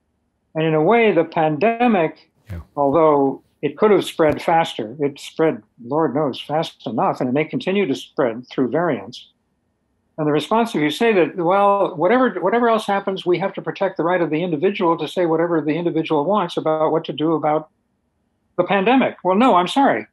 [SPEAKER 1] And in a way, the pandemic, although it could have spread faster, it spread, Lord knows, fast enough, and it may continue to spread through variants. And the response, if you say that, well, whatever else happens, we have to protect the right of the individual to say whatever the individual wants about what to do about the pandemic. Well, no, I'm sorry.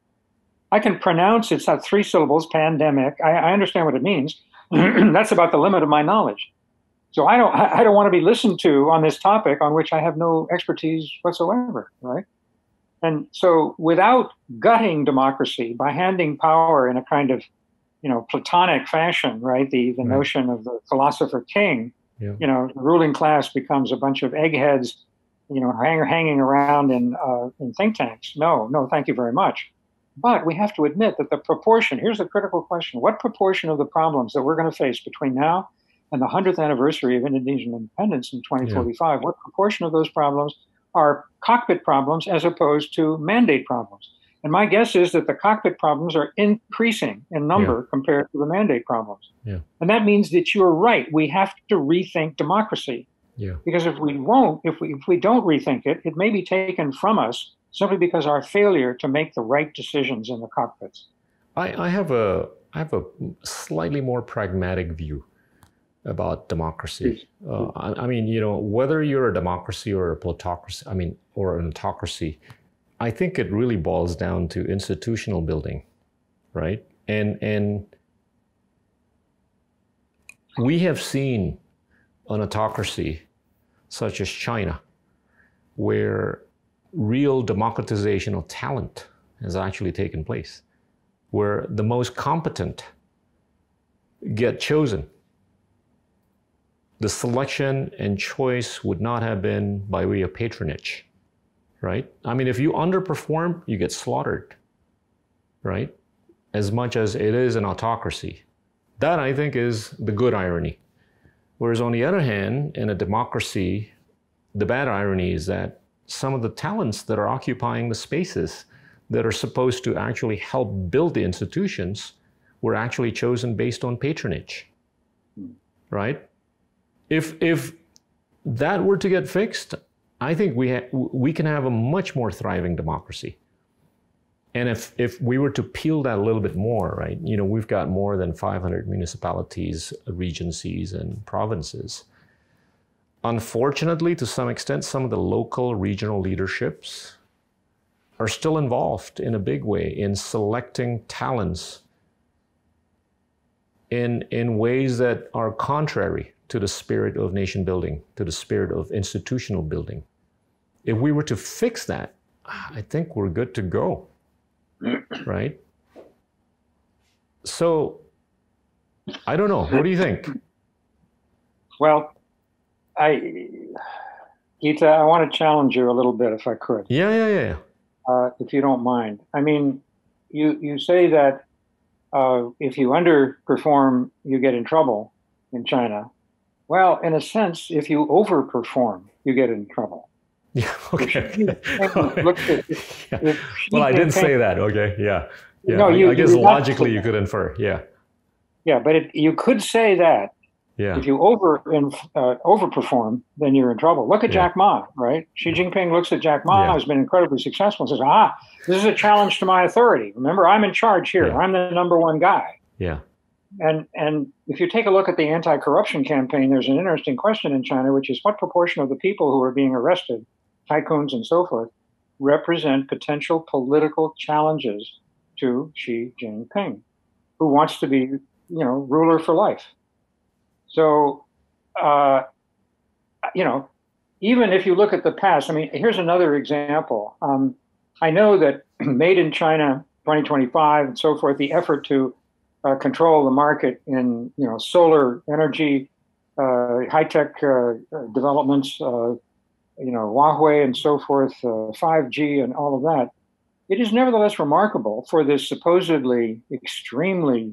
[SPEAKER 1] I can pronounce it's 3 syllables, pandemic. I understand what it means. That's about the limit of my knowledge. So I don't want to be listened to on this topic on which I have no expertise whatsoever, right? And so without gutting democracy by handing power in a kind of, Platonic fashion, right? The notion of the philosopher king, the ruling class becomes a bunch of eggheads, hanging around in think tanks. No, thank you very much. But we have to admit that the proportion, here's the critical question, what proportion of the problems that we're going to face between now and the 100th anniversary of Indonesian independence in 2045, what proportion of those problems are cockpit problems as opposed to mandate problems? And my guess is that the cockpit problems are increasing in number compared to the mandate problems. Yeah. And that means that you're right. We have to rethink democracy. Yeah. Because if we don't rethink it, it may be taken from us simply because our failure to make the right decisions in the cockpits.
[SPEAKER 2] I have a slightly more pragmatic view. about democracy. I mean, you know, whether you're a democracy or a plutocracy, I mean, or an autocracy, I think it really boils down to institutional building, right? And we have seen an autocracy such as China, where real democratization of talent has actually taken place, where the most competent get chosen. The selection and choice would not have been by way of patronage, right? I mean, if you underperform, you get slaughtered, right? As much as it is an autocracy. That, I think, is the good irony. Whereas on the other hand, in a democracy, the bad irony is that some of the talents that are occupying the spaces that are supposed to actually help build the institutions were actually chosen based on patronage, right? If that were to get fixed, I think we can have a much more thriving democracy. And if we were to peel that a little bit more, right? You know, we've got more than 500 municipalities, regencies, and provinces. Unfortunately, to some extent, some of the local regional leaderships are still involved in a big way in selecting talents in ways that are contrary to the spirit of nation building, to the spirit of institutional building. If we were to fix that, I think we're good to go, right? So, I don't know. What do you think?
[SPEAKER 1] Well, Gita, I want to challenge you a little bit, if I could.
[SPEAKER 2] Yeah.
[SPEAKER 1] If you don't mind. I mean, you say that if you underperform, you get in trouble in China. Well, in a sense, if you overperform, you get in trouble.
[SPEAKER 2] Yeah, okay.
[SPEAKER 1] Yeah.
[SPEAKER 2] Well, I didn't say that, okay, yeah.
[SPEAKER 1] No,
[SPEAKER 2] I guess logically you could infer, yeah.
[SPEAKER 1] Yeah, but you could say that.
[SPEAKER 2] Yeah.
[SPEAKER 1] If you overperform, then you're in trouble. Look at Jack Ma, right? Xi Jinping looks at Jack Ma, who's been incredibly successful, and says, this is a challenge to my authority. Remember, I'm in charge here. I'm the number one guy.
[SPEAKER 2] Yeah.
[SPEAKER 1] And if you take a look at the anti-corruption campaign, there's an interesting question in China, which is what proportion of the people who are being arrested, tycoons and so forth, represent potential political challenges to Xi Jinping, who wants to be, ruler for life. So, even if you look at the past, I mean, here's another example. I know that Made in China 2025 and so forth, the effort to control the market in, solar energy, high-tech developments, Huawei and so forth, 5G and all of that, it is nevertheless remarkable for this supposedly extremely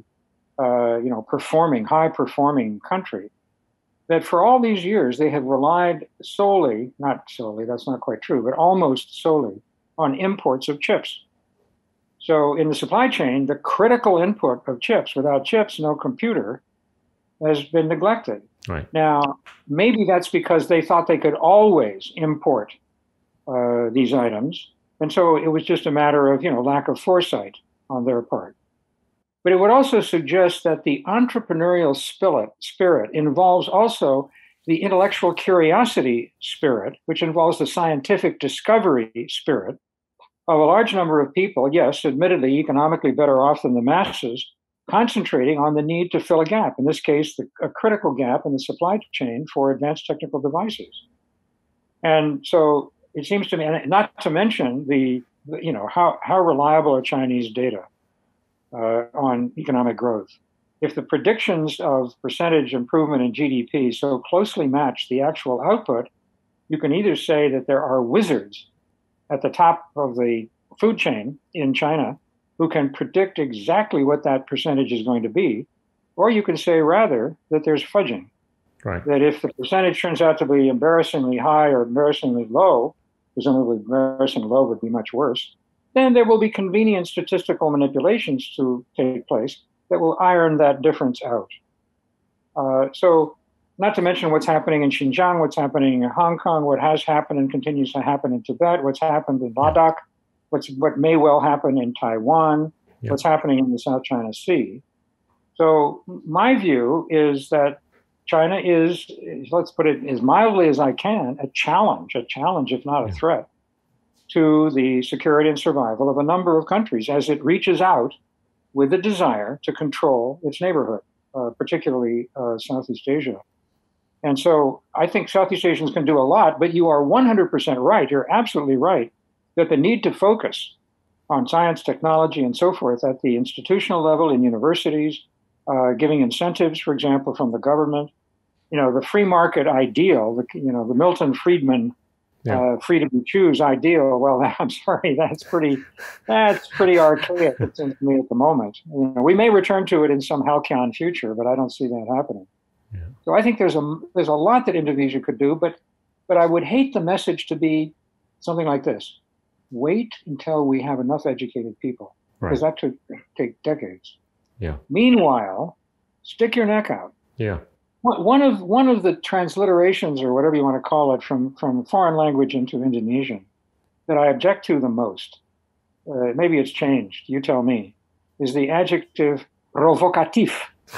[SPEAKER 1] high-performing country, that for all these years they have relied solely, not solely, that's not quite true, but almost solely on imports of chips. So in the supply chain, the critical input of chips, without chips, no computer, has been neglected.
[SPEAKER 2] Right.
[SPEAKER 1] Now, maybe that's because they thought they could always import these items. And so it was just a matter of, lack of foresight on their part. But it would also suggest that the entrepreneurial spirit involves also the intellectual curiosity spirit, which involves the scientific discovery spirit of a large number of people, yes, admittedly economically better off than the masses, concentrating on the need to fill a gap, in this case, a critical gap in the supply chain for advanced technical devices. And so it seems to me, and not to mention how reliable are Chinese data on economic growth. If the predictions of percentage improvement in GDP so closely match the actual output, you can either say that there are wizards at the top of the food chain in China who can predict exactly what that percentage is going to be, or you can say rather that there's fudging.
[SPEAKER 2] Right.
[SPEAKER 1] That if the percentage turns out to be embarrassingly high or embarrassingly low, presumably embarrassingly low would be much worse, then there will be convenient statistical manipulations to take place that will iron that difference out. So not to mention what's happening in Xinjiang, what's happening in Hong Kong, what has happened and continues to happen in Tibet, what's happened in Ladakh, what may well happen in Taiwan, what's happening in the South China Sea. So my view is that China is, let's put it as mildly as I can, a challenge, if not a threat, to the security and survival of a number of countries as it reaches out with the desire to control its neighborhood, particularly Southeast Asia. And so I think Southeast Asians can do a lot, but you are 100% right. You're absolutely right that the need to focus on science, technology, and so forth at the institutional level in universities, giving incentives, for example, from the government, the free market ideal, the Milton Friedman freedom to choose ideal. Well, I'm sorry, that's pretty archaic, it seems to me, at the moment. We may return to it in some halcyon future, but I don't see that happening. Yeah. So I think there's a lot that Indonesia could do, but I would hate the message to be something like this: wait until we have enough educated people, because that could take decades.
[SPEAKER 2] Yeah.
[SPEAKER 1] Meanwhile, stick your neck out.
[SPEAKER 2] Yeah.
[SPEAKER 1] One of the transliterations, or whatever you want to call it, from foreign language into Indonesian that I object to the most, maybe it's changed, you tell me, is the adjective provocatif.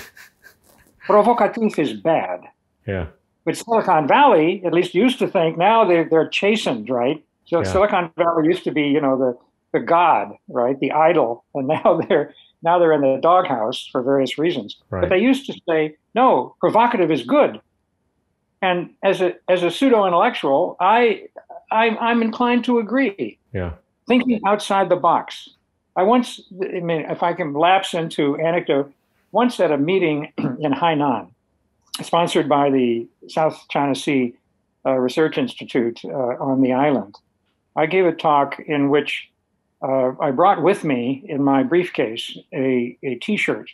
[SPEAKER 1] Provocatif is bad.
[SPEAKER 2] Yeah.
[SPEAKER 1] But Silicon Valley at least used to think, now they're chastened, right? So Silicon Valley used to be, the god, right, the idol, and now they're in the doghouse for various reasons.
[SPEAKER 2] Right.
[SPEAKER 1] But they used to say, no, provocative is good. And as a pseudo-intellectual, I'm inclined to agree.
[SPEAKER 2] Yeah.
[SPEAKER 1] Thinking outside the box. If I can lapse into anecdote, once at a meeting in Hainan, sponsored by the South China Sea Research Institute on the island, I gave a talk in which I brought with me in my briefcase a T-shirt.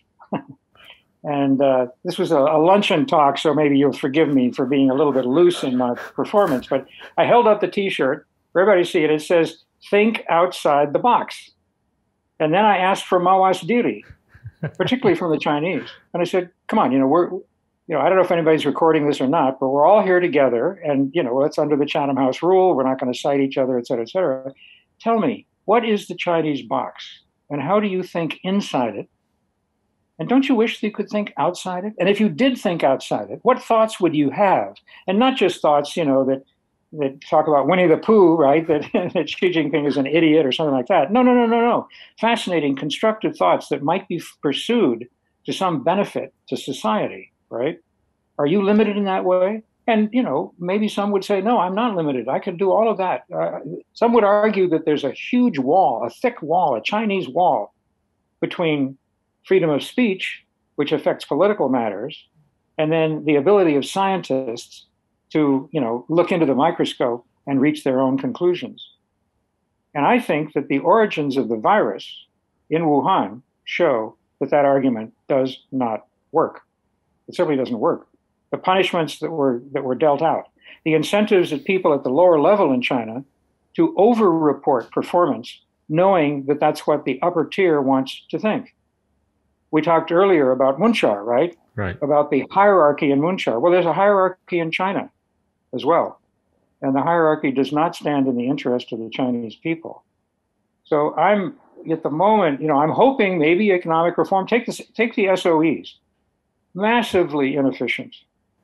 [SPEAKER 1] And this was a luncheon talk, so maybe you'll forgive me for being a little bit loose in my performance. But I held up the T-shirt for everybody to see it. It says, "Think outside the box." And then I asked for mawas diri, particularly from the Chinese. And I said, come on, I don't know if anybody's recording this or not, but we're all here together. And, it's under the Chatham House rule. We're not going to cite each other, et cetera, et cetera. Tell me, what is the Chinese box? And how do you think inside it? And don't you wish that you could think outside it? And if you did think outside it, what thoughts would you have? And not just thoughts, that talk about Winnie the Pooh, right? That Xi Jinping is an idiot or something like that. No. Fascinating, constructive thoughts that might be pursued to some benefit to society, right? Are you limited in that way? And, maybe some would say, no, I'm not limited. I can do all of that. Some would argue that there's a huge wall, a thick wall, a Chinese wall between freedom of speech, which affects political matters, and then the ability of scientists to, look into the microscope and reach their own conclusions. And I think that the origins of the virus in Wuhan show that argument does not work. It simply doesn't work. The punishments that were dealt out, the incentives that people at the lower level in China to over-report performance, knowing that that's what the upper tier wants to think. We talked earlier about Munchar, right?
[SPEAKER 2] Right.
[SPEAKER 1] About the hierarchy in Munchar. Well, there's a hierarchy in China as well. And the hierarchy does not stand in the interest of the Chinese people. So I'm, at the moment, I'm hoping maybe economic reform, take the SOEs, massively inefficient,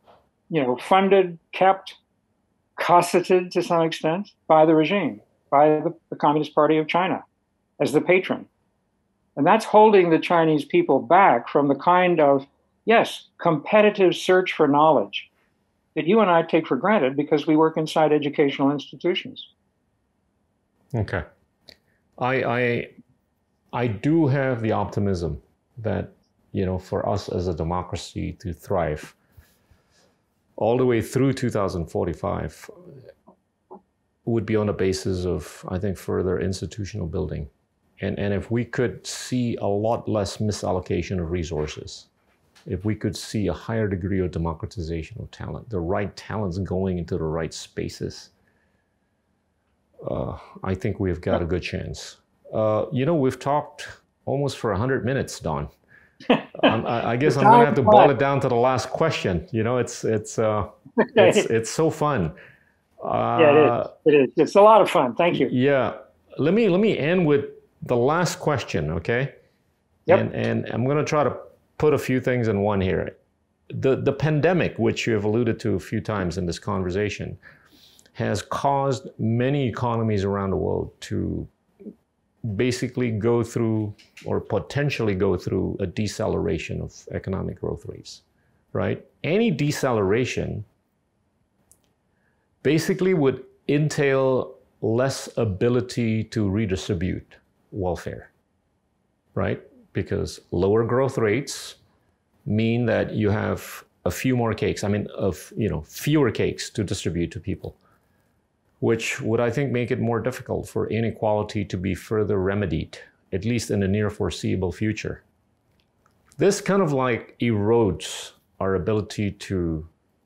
[SPEAKER 1] funded, kept, cosseted to some extent by the regime, by the Communist Party of China as the patron. And that's holding the Chinese people back from the kind of, competitive search for knowledge that you and I take for granted because we work inside educational institutions.
[SPEAKER 2] Okay. I do have the optimism that, for us as a democracy to thrive all the way through 2045 would be on the basis of, I think, further institutional building. And if we could see a lot less misallocation of resources, if we could see a higher degree of democratization of talent, the right talents going into the right spaces, I think we've got a good chance. We've talked almost for 100 minutes, Don. I guess I'm going to have to boil it down to the last question. It's so fun.
[SPEAKER 1] It is. It's a lot of fun. Thank you.
[SPEAKER 2] Yeah. Let me end with the last question, okay?
[SPEAKER 1] Yep.
[SPEAKER 2] And I'm going to try to put a few things in one here. the pandemic, which you have alluded to a few times in this conversation, has caused many economies around the world to basically go through or potentially go through a deceleration of economic growth rates, right? Any deceleration basically would entail less ability to redistribute welfare, right? Because lower growth rates mean that you have a few more cakes, fewer cakes to distribute to people, which would, I think, make it more difficult for inequality to be further remedied, at least in the near foreseeable future. This kind of like erodes our ability to,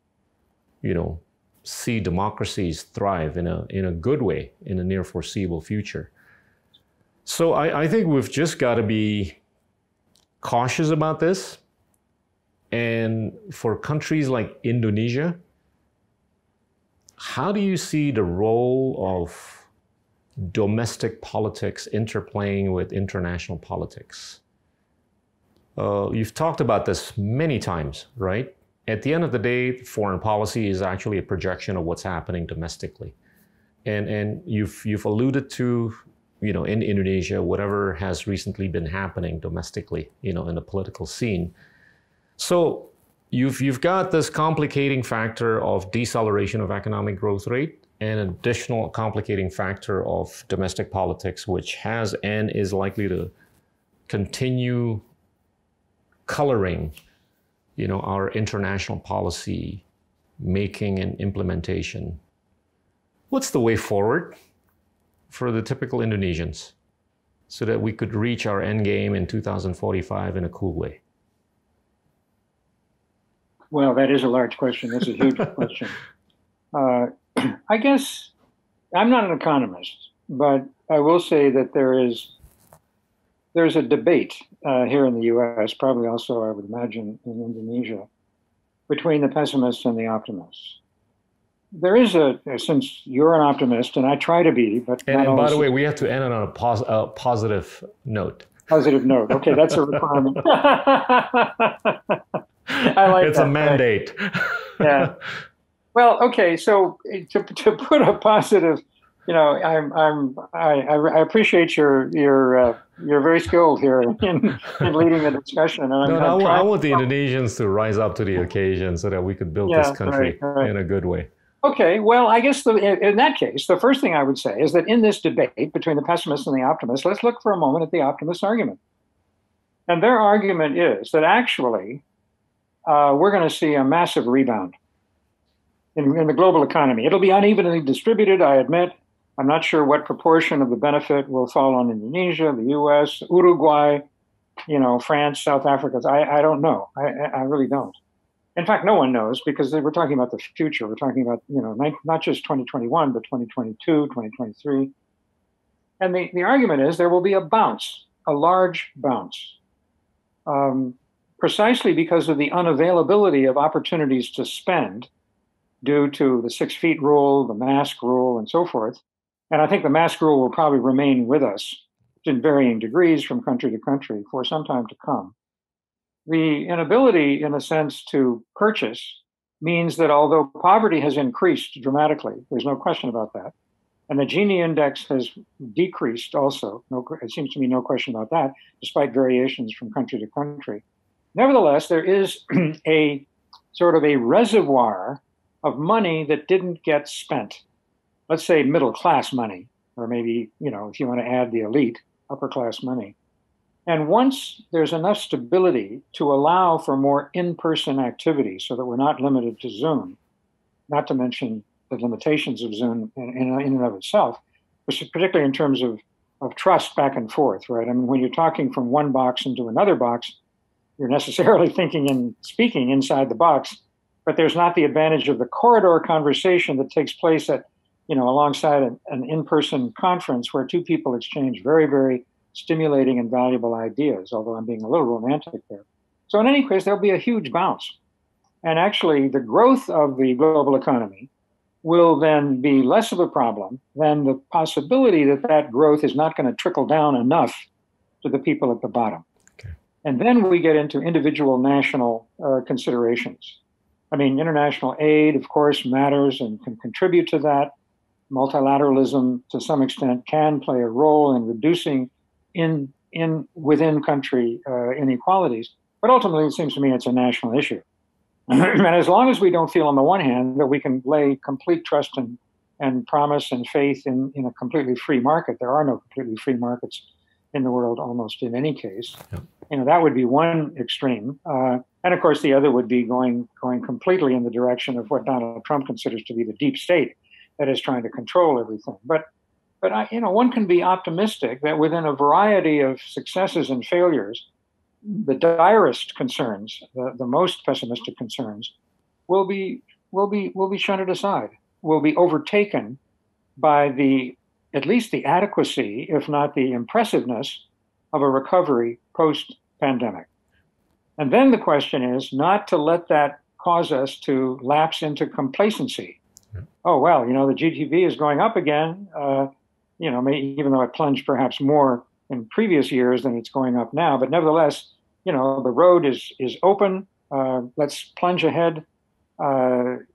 [SPEAKER 2] see democracies thrive in a good way in the near foreseeable future. So I think we've just got to be cautious about this. And for countries like Indonesia, how do you see the role of domestic politics interplaying with international politics? You've talked about this many times, right? At the end of the day, foreign policy is actually a projection of what's happening domestically. And you've alluded to, in Indonesia, whatever has recently been happening domestically, in the political scene. So you've got this complicating factor of deceleration of economic growth rate and an additional complicating factor of domestic politics, which has and is likely to continue coloring, our international policy making and implementation. What's the way forward for the typical Indonesians so that we could reach our end game in 2045 in a cool way?
[SPEAKER 1] Well, that is a large question. That's a huge question. I guess I'm not an economist, but I will say that there's a debate here in the U.S., probably also, I would imagine, in Indonesia, between the pessimists and the optimists. There is since you're an optimist, and I try to be, but
[SPEAKER 2] and by the way, we have to end on a positive note.
[SPEAKER 1] Positive note. Okay, that's a requirement. I like
[SPEAKER 2] it's
[SPEAKER 1] that,
[SPEAKER 2] a mandate.
[SPEAKER 1] Right? Yeah. Well, okay. So to put a positive, I appreciate you're very skilled here in leading the discussion. And
[SPEAKER 2] I want the Indonesians to rise up to the occasion so that we could build this country in a good way.
[SPEAKER 1] Okay. Well, I guess in that case, the first thing I would say is that in this debate between the pessimists and the optimists, let's look for a moment at the optimist argument. And their argument is that actually, we're going to see a massive rebound in the global economy. It'll be unevenly distributed, I admit. I'm not sure what proportion of the benefit will fall on Indonesia, the U.S., Uruguay, France, South Africa. I don't know. I really don't. In fact, no one knows because we're talking about the future. We're talking about, not just 2021, but 2022, 2023. And the argument is there will be a bounce, a large bounce. Precisely because of the unavailability of opportunities to spend due to the 6 feet rule, the mask rule, and so forth. And I think the mask rule will probably remain with us in varying degrees from country to country for some time to come. The inability, in a sense, to purchase means that although poverty has increased dramatically, there's no question about that, and the Gini index has decreased also, it seems to me no question about that, despite variations from country to country. Nevertheless, there is a sort of a reservoir of money that didn't get spent. Let's say middle class money, or maybe, if you want to add the elite, upper class money. And once there's enough stability to allow for more in-person activity so that we're not limited to Zoom, not to mention the limitations of Zoom in and of itself, which is particularly in terms of trust back and forth, right? I mean, when you're talking from one box into another box, you're necessarily thinking and speaking inside the box, but there's not the advantage of the corridor conversation that takes place at, alongside an in-person conference where two people exchange very, very stimulating and valuable ideas, although I'm being a little romantic there. So in any case, there'll be a huge bounce. And actually, the growth of the global economy will then be less of a problem than the possibility that growth is not going to trickle down enough to the people at the bottom. And then we get into individual national considerations. I mean, international aid, of course, matters and can contribute to that. Multilateralism, to some extent, can play a role in reducing within country inequalities. But ultimately, it seems to me it's a national issue. And as long as we don't feel, on the one hand, that we can lay complete trust and promise and faith in a completely free market — there are no completely free markets in the world almost in any case. Yeah. That would be one extreme. And of course, the other would be going completely in the direction of what Donald Trump considers to be the deep state that is trying to control everything. But one can be optimistic that within a variety of successes and failures, the direst concerns, the most pessimistic concerns, will be shunted aside, will be overtaken by at least the adequacy, if not the impressiveness, of a recovery post-pandemic. And then the question is not to let that cause us to lapse into complacency. Oh, well, the GDP is going up again, even though it plunged perhaps more in previous years than it's going up now. But nevertheless, the road is open. Let's plunge ahead. The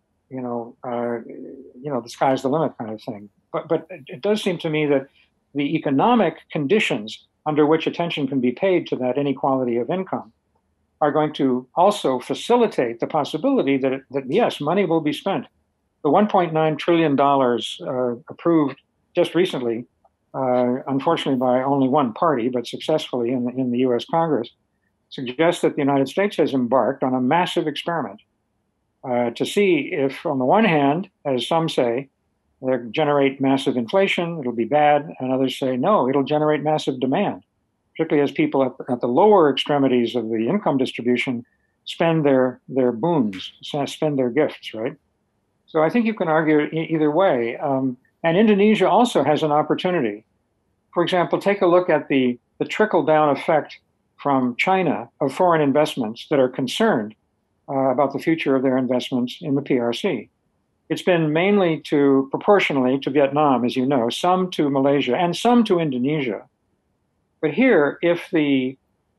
[SPEAKER 1] sky's the limit kind of thing. But it does seem to me that the economic conditions under which attention can be paid to that inequality of income are going to also facilitate the possibility that yes, money will be spent. The $1.9 trillion approved just recently, unfortunately by only one party, but successfully in the U.S. Congress, suggests that the United States has embarked on a massive experiment to see if, on the one hand, as some say, they'll generate massive inflation, it'll be bad, and others say, no, it'll generate massive demand, particularly as people at the lower extremities of the income distribution spend their boons, spend their gifts, right? So I think you can argue either way. And Indonesia also has an opportunity. For example, take a look at the trickle-down effect from China of foreign investments that are concerned about the future of their investments in the PRC. It's been mainly proportionally to Vietnam, as you know, some to Malaysia and some to Indonesia. But here, if the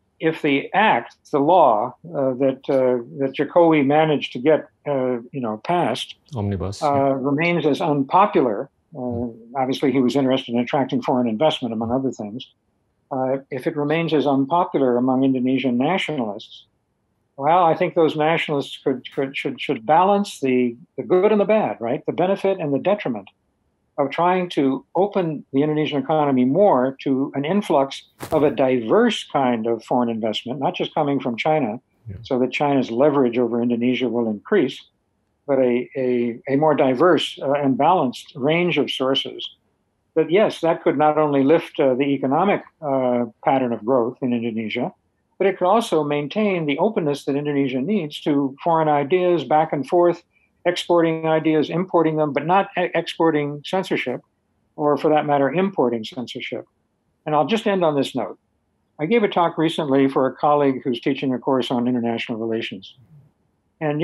[SPEAKER 1] law that Jokowi managed to get passed,
[SPEAKER 2] Omnibus,
[SPEAKER 1] remains as unpopular. Obviously, he was interested in attracting foreign investment, among other things. If it remains as unpopular among Indonesian nationalists, well, I think those nationalists should balance the good and the bad, right? The benefit and the detriment of trying to open the Indonesian economy more to an influx of a diverse kind of foreign investment, not just coming from China, so that China's leverage over Indonesia will increase, but a more diverse and balanced range of sources. But yes, that could not only lift the economic pattern of growth in Indonesia, but it could also maintain the openness that Indonesia needs to foreign ideas, back and forth, exporting ideas, importing them, but not exporting censorship, or for that matter, importing censorship. And I'll just end on this note. I gave a talk recently for a colleague who's teaching a course on international relations. And,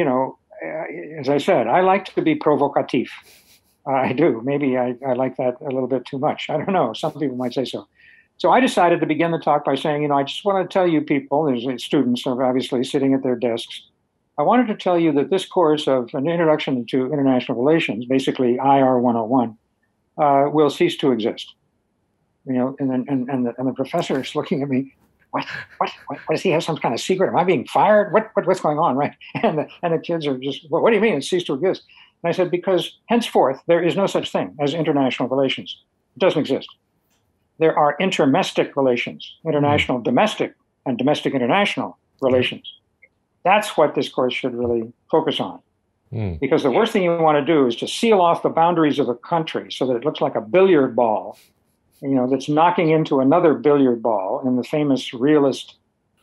[SPEAKER 1] as I said, I like to be provocative. I do. Maybe I like that a little bit too much. I don't know. Some people might say so. So I decided to begin the talk by saying, I just want to tell you people, there's students are obviously sitting at their desks. I wanted to tell you that this course of an introduction to international relations, basically IR 101, will cease to exist. And the professor is looking at me. What does he have some kind of secret? Am I being fired? What's going on, right? And the kids are just, what do you mean it ceased to exist? And I said, because henceforth there is no such thing as international relations. It doesn't exist. There are intermestic relations, international domestic and domestic international relations. That's what this course should really focus on. Because the worst thing you want to do is to seal off the boundaries of a country so that it looks like a billiard ball, that's knocking into another billiard ball in the famous realist,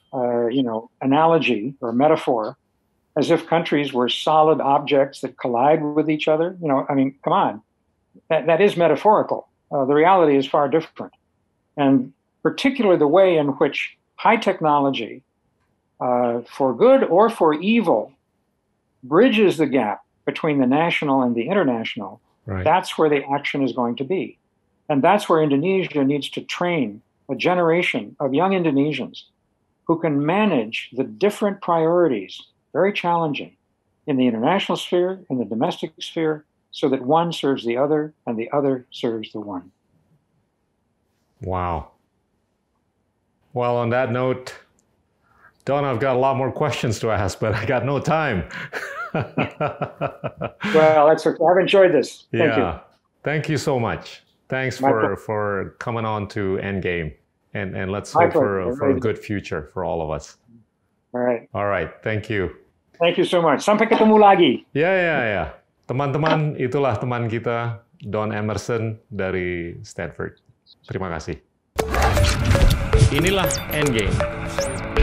[SPEAKER 1] analogy or metaphor, as if countries were solid objects that collide with each other. Come on. That is metaphorical. The reality is far different. And particularly the way in which high technology, for good or for evil, bridges the gap between the national and the international, right. That's where the action is going to be. And that's where Indonesia needs to train a generation of young Indonesians who can manage the different priorities, very challenging, in the international sphere, in the domestic sphere, so that one serves the other and the other serves the one.
[SPEAKER 2] Wow. Well, on that note, Don, I've got a lot more questions to ask, but I got no time.
[SPEAKER 1] Well, that's okay. I've enjoyed this. Thank you.
[SPEAKER 2] Thank you so much. Thanks for coming on to Endgame. And let's hope for a good future for all of us.
[SPEAKER 1] All right.
[SPEAKER 2] All right. Thank you.
[SPEAKER 1] Thank you so much. Sampai ketemu lagi.
[SPEAKER 2] Ya. Teman-teman, itulah teman kita, Don Emmerson dari Stanford. Terima kasih. Inilah Endgame.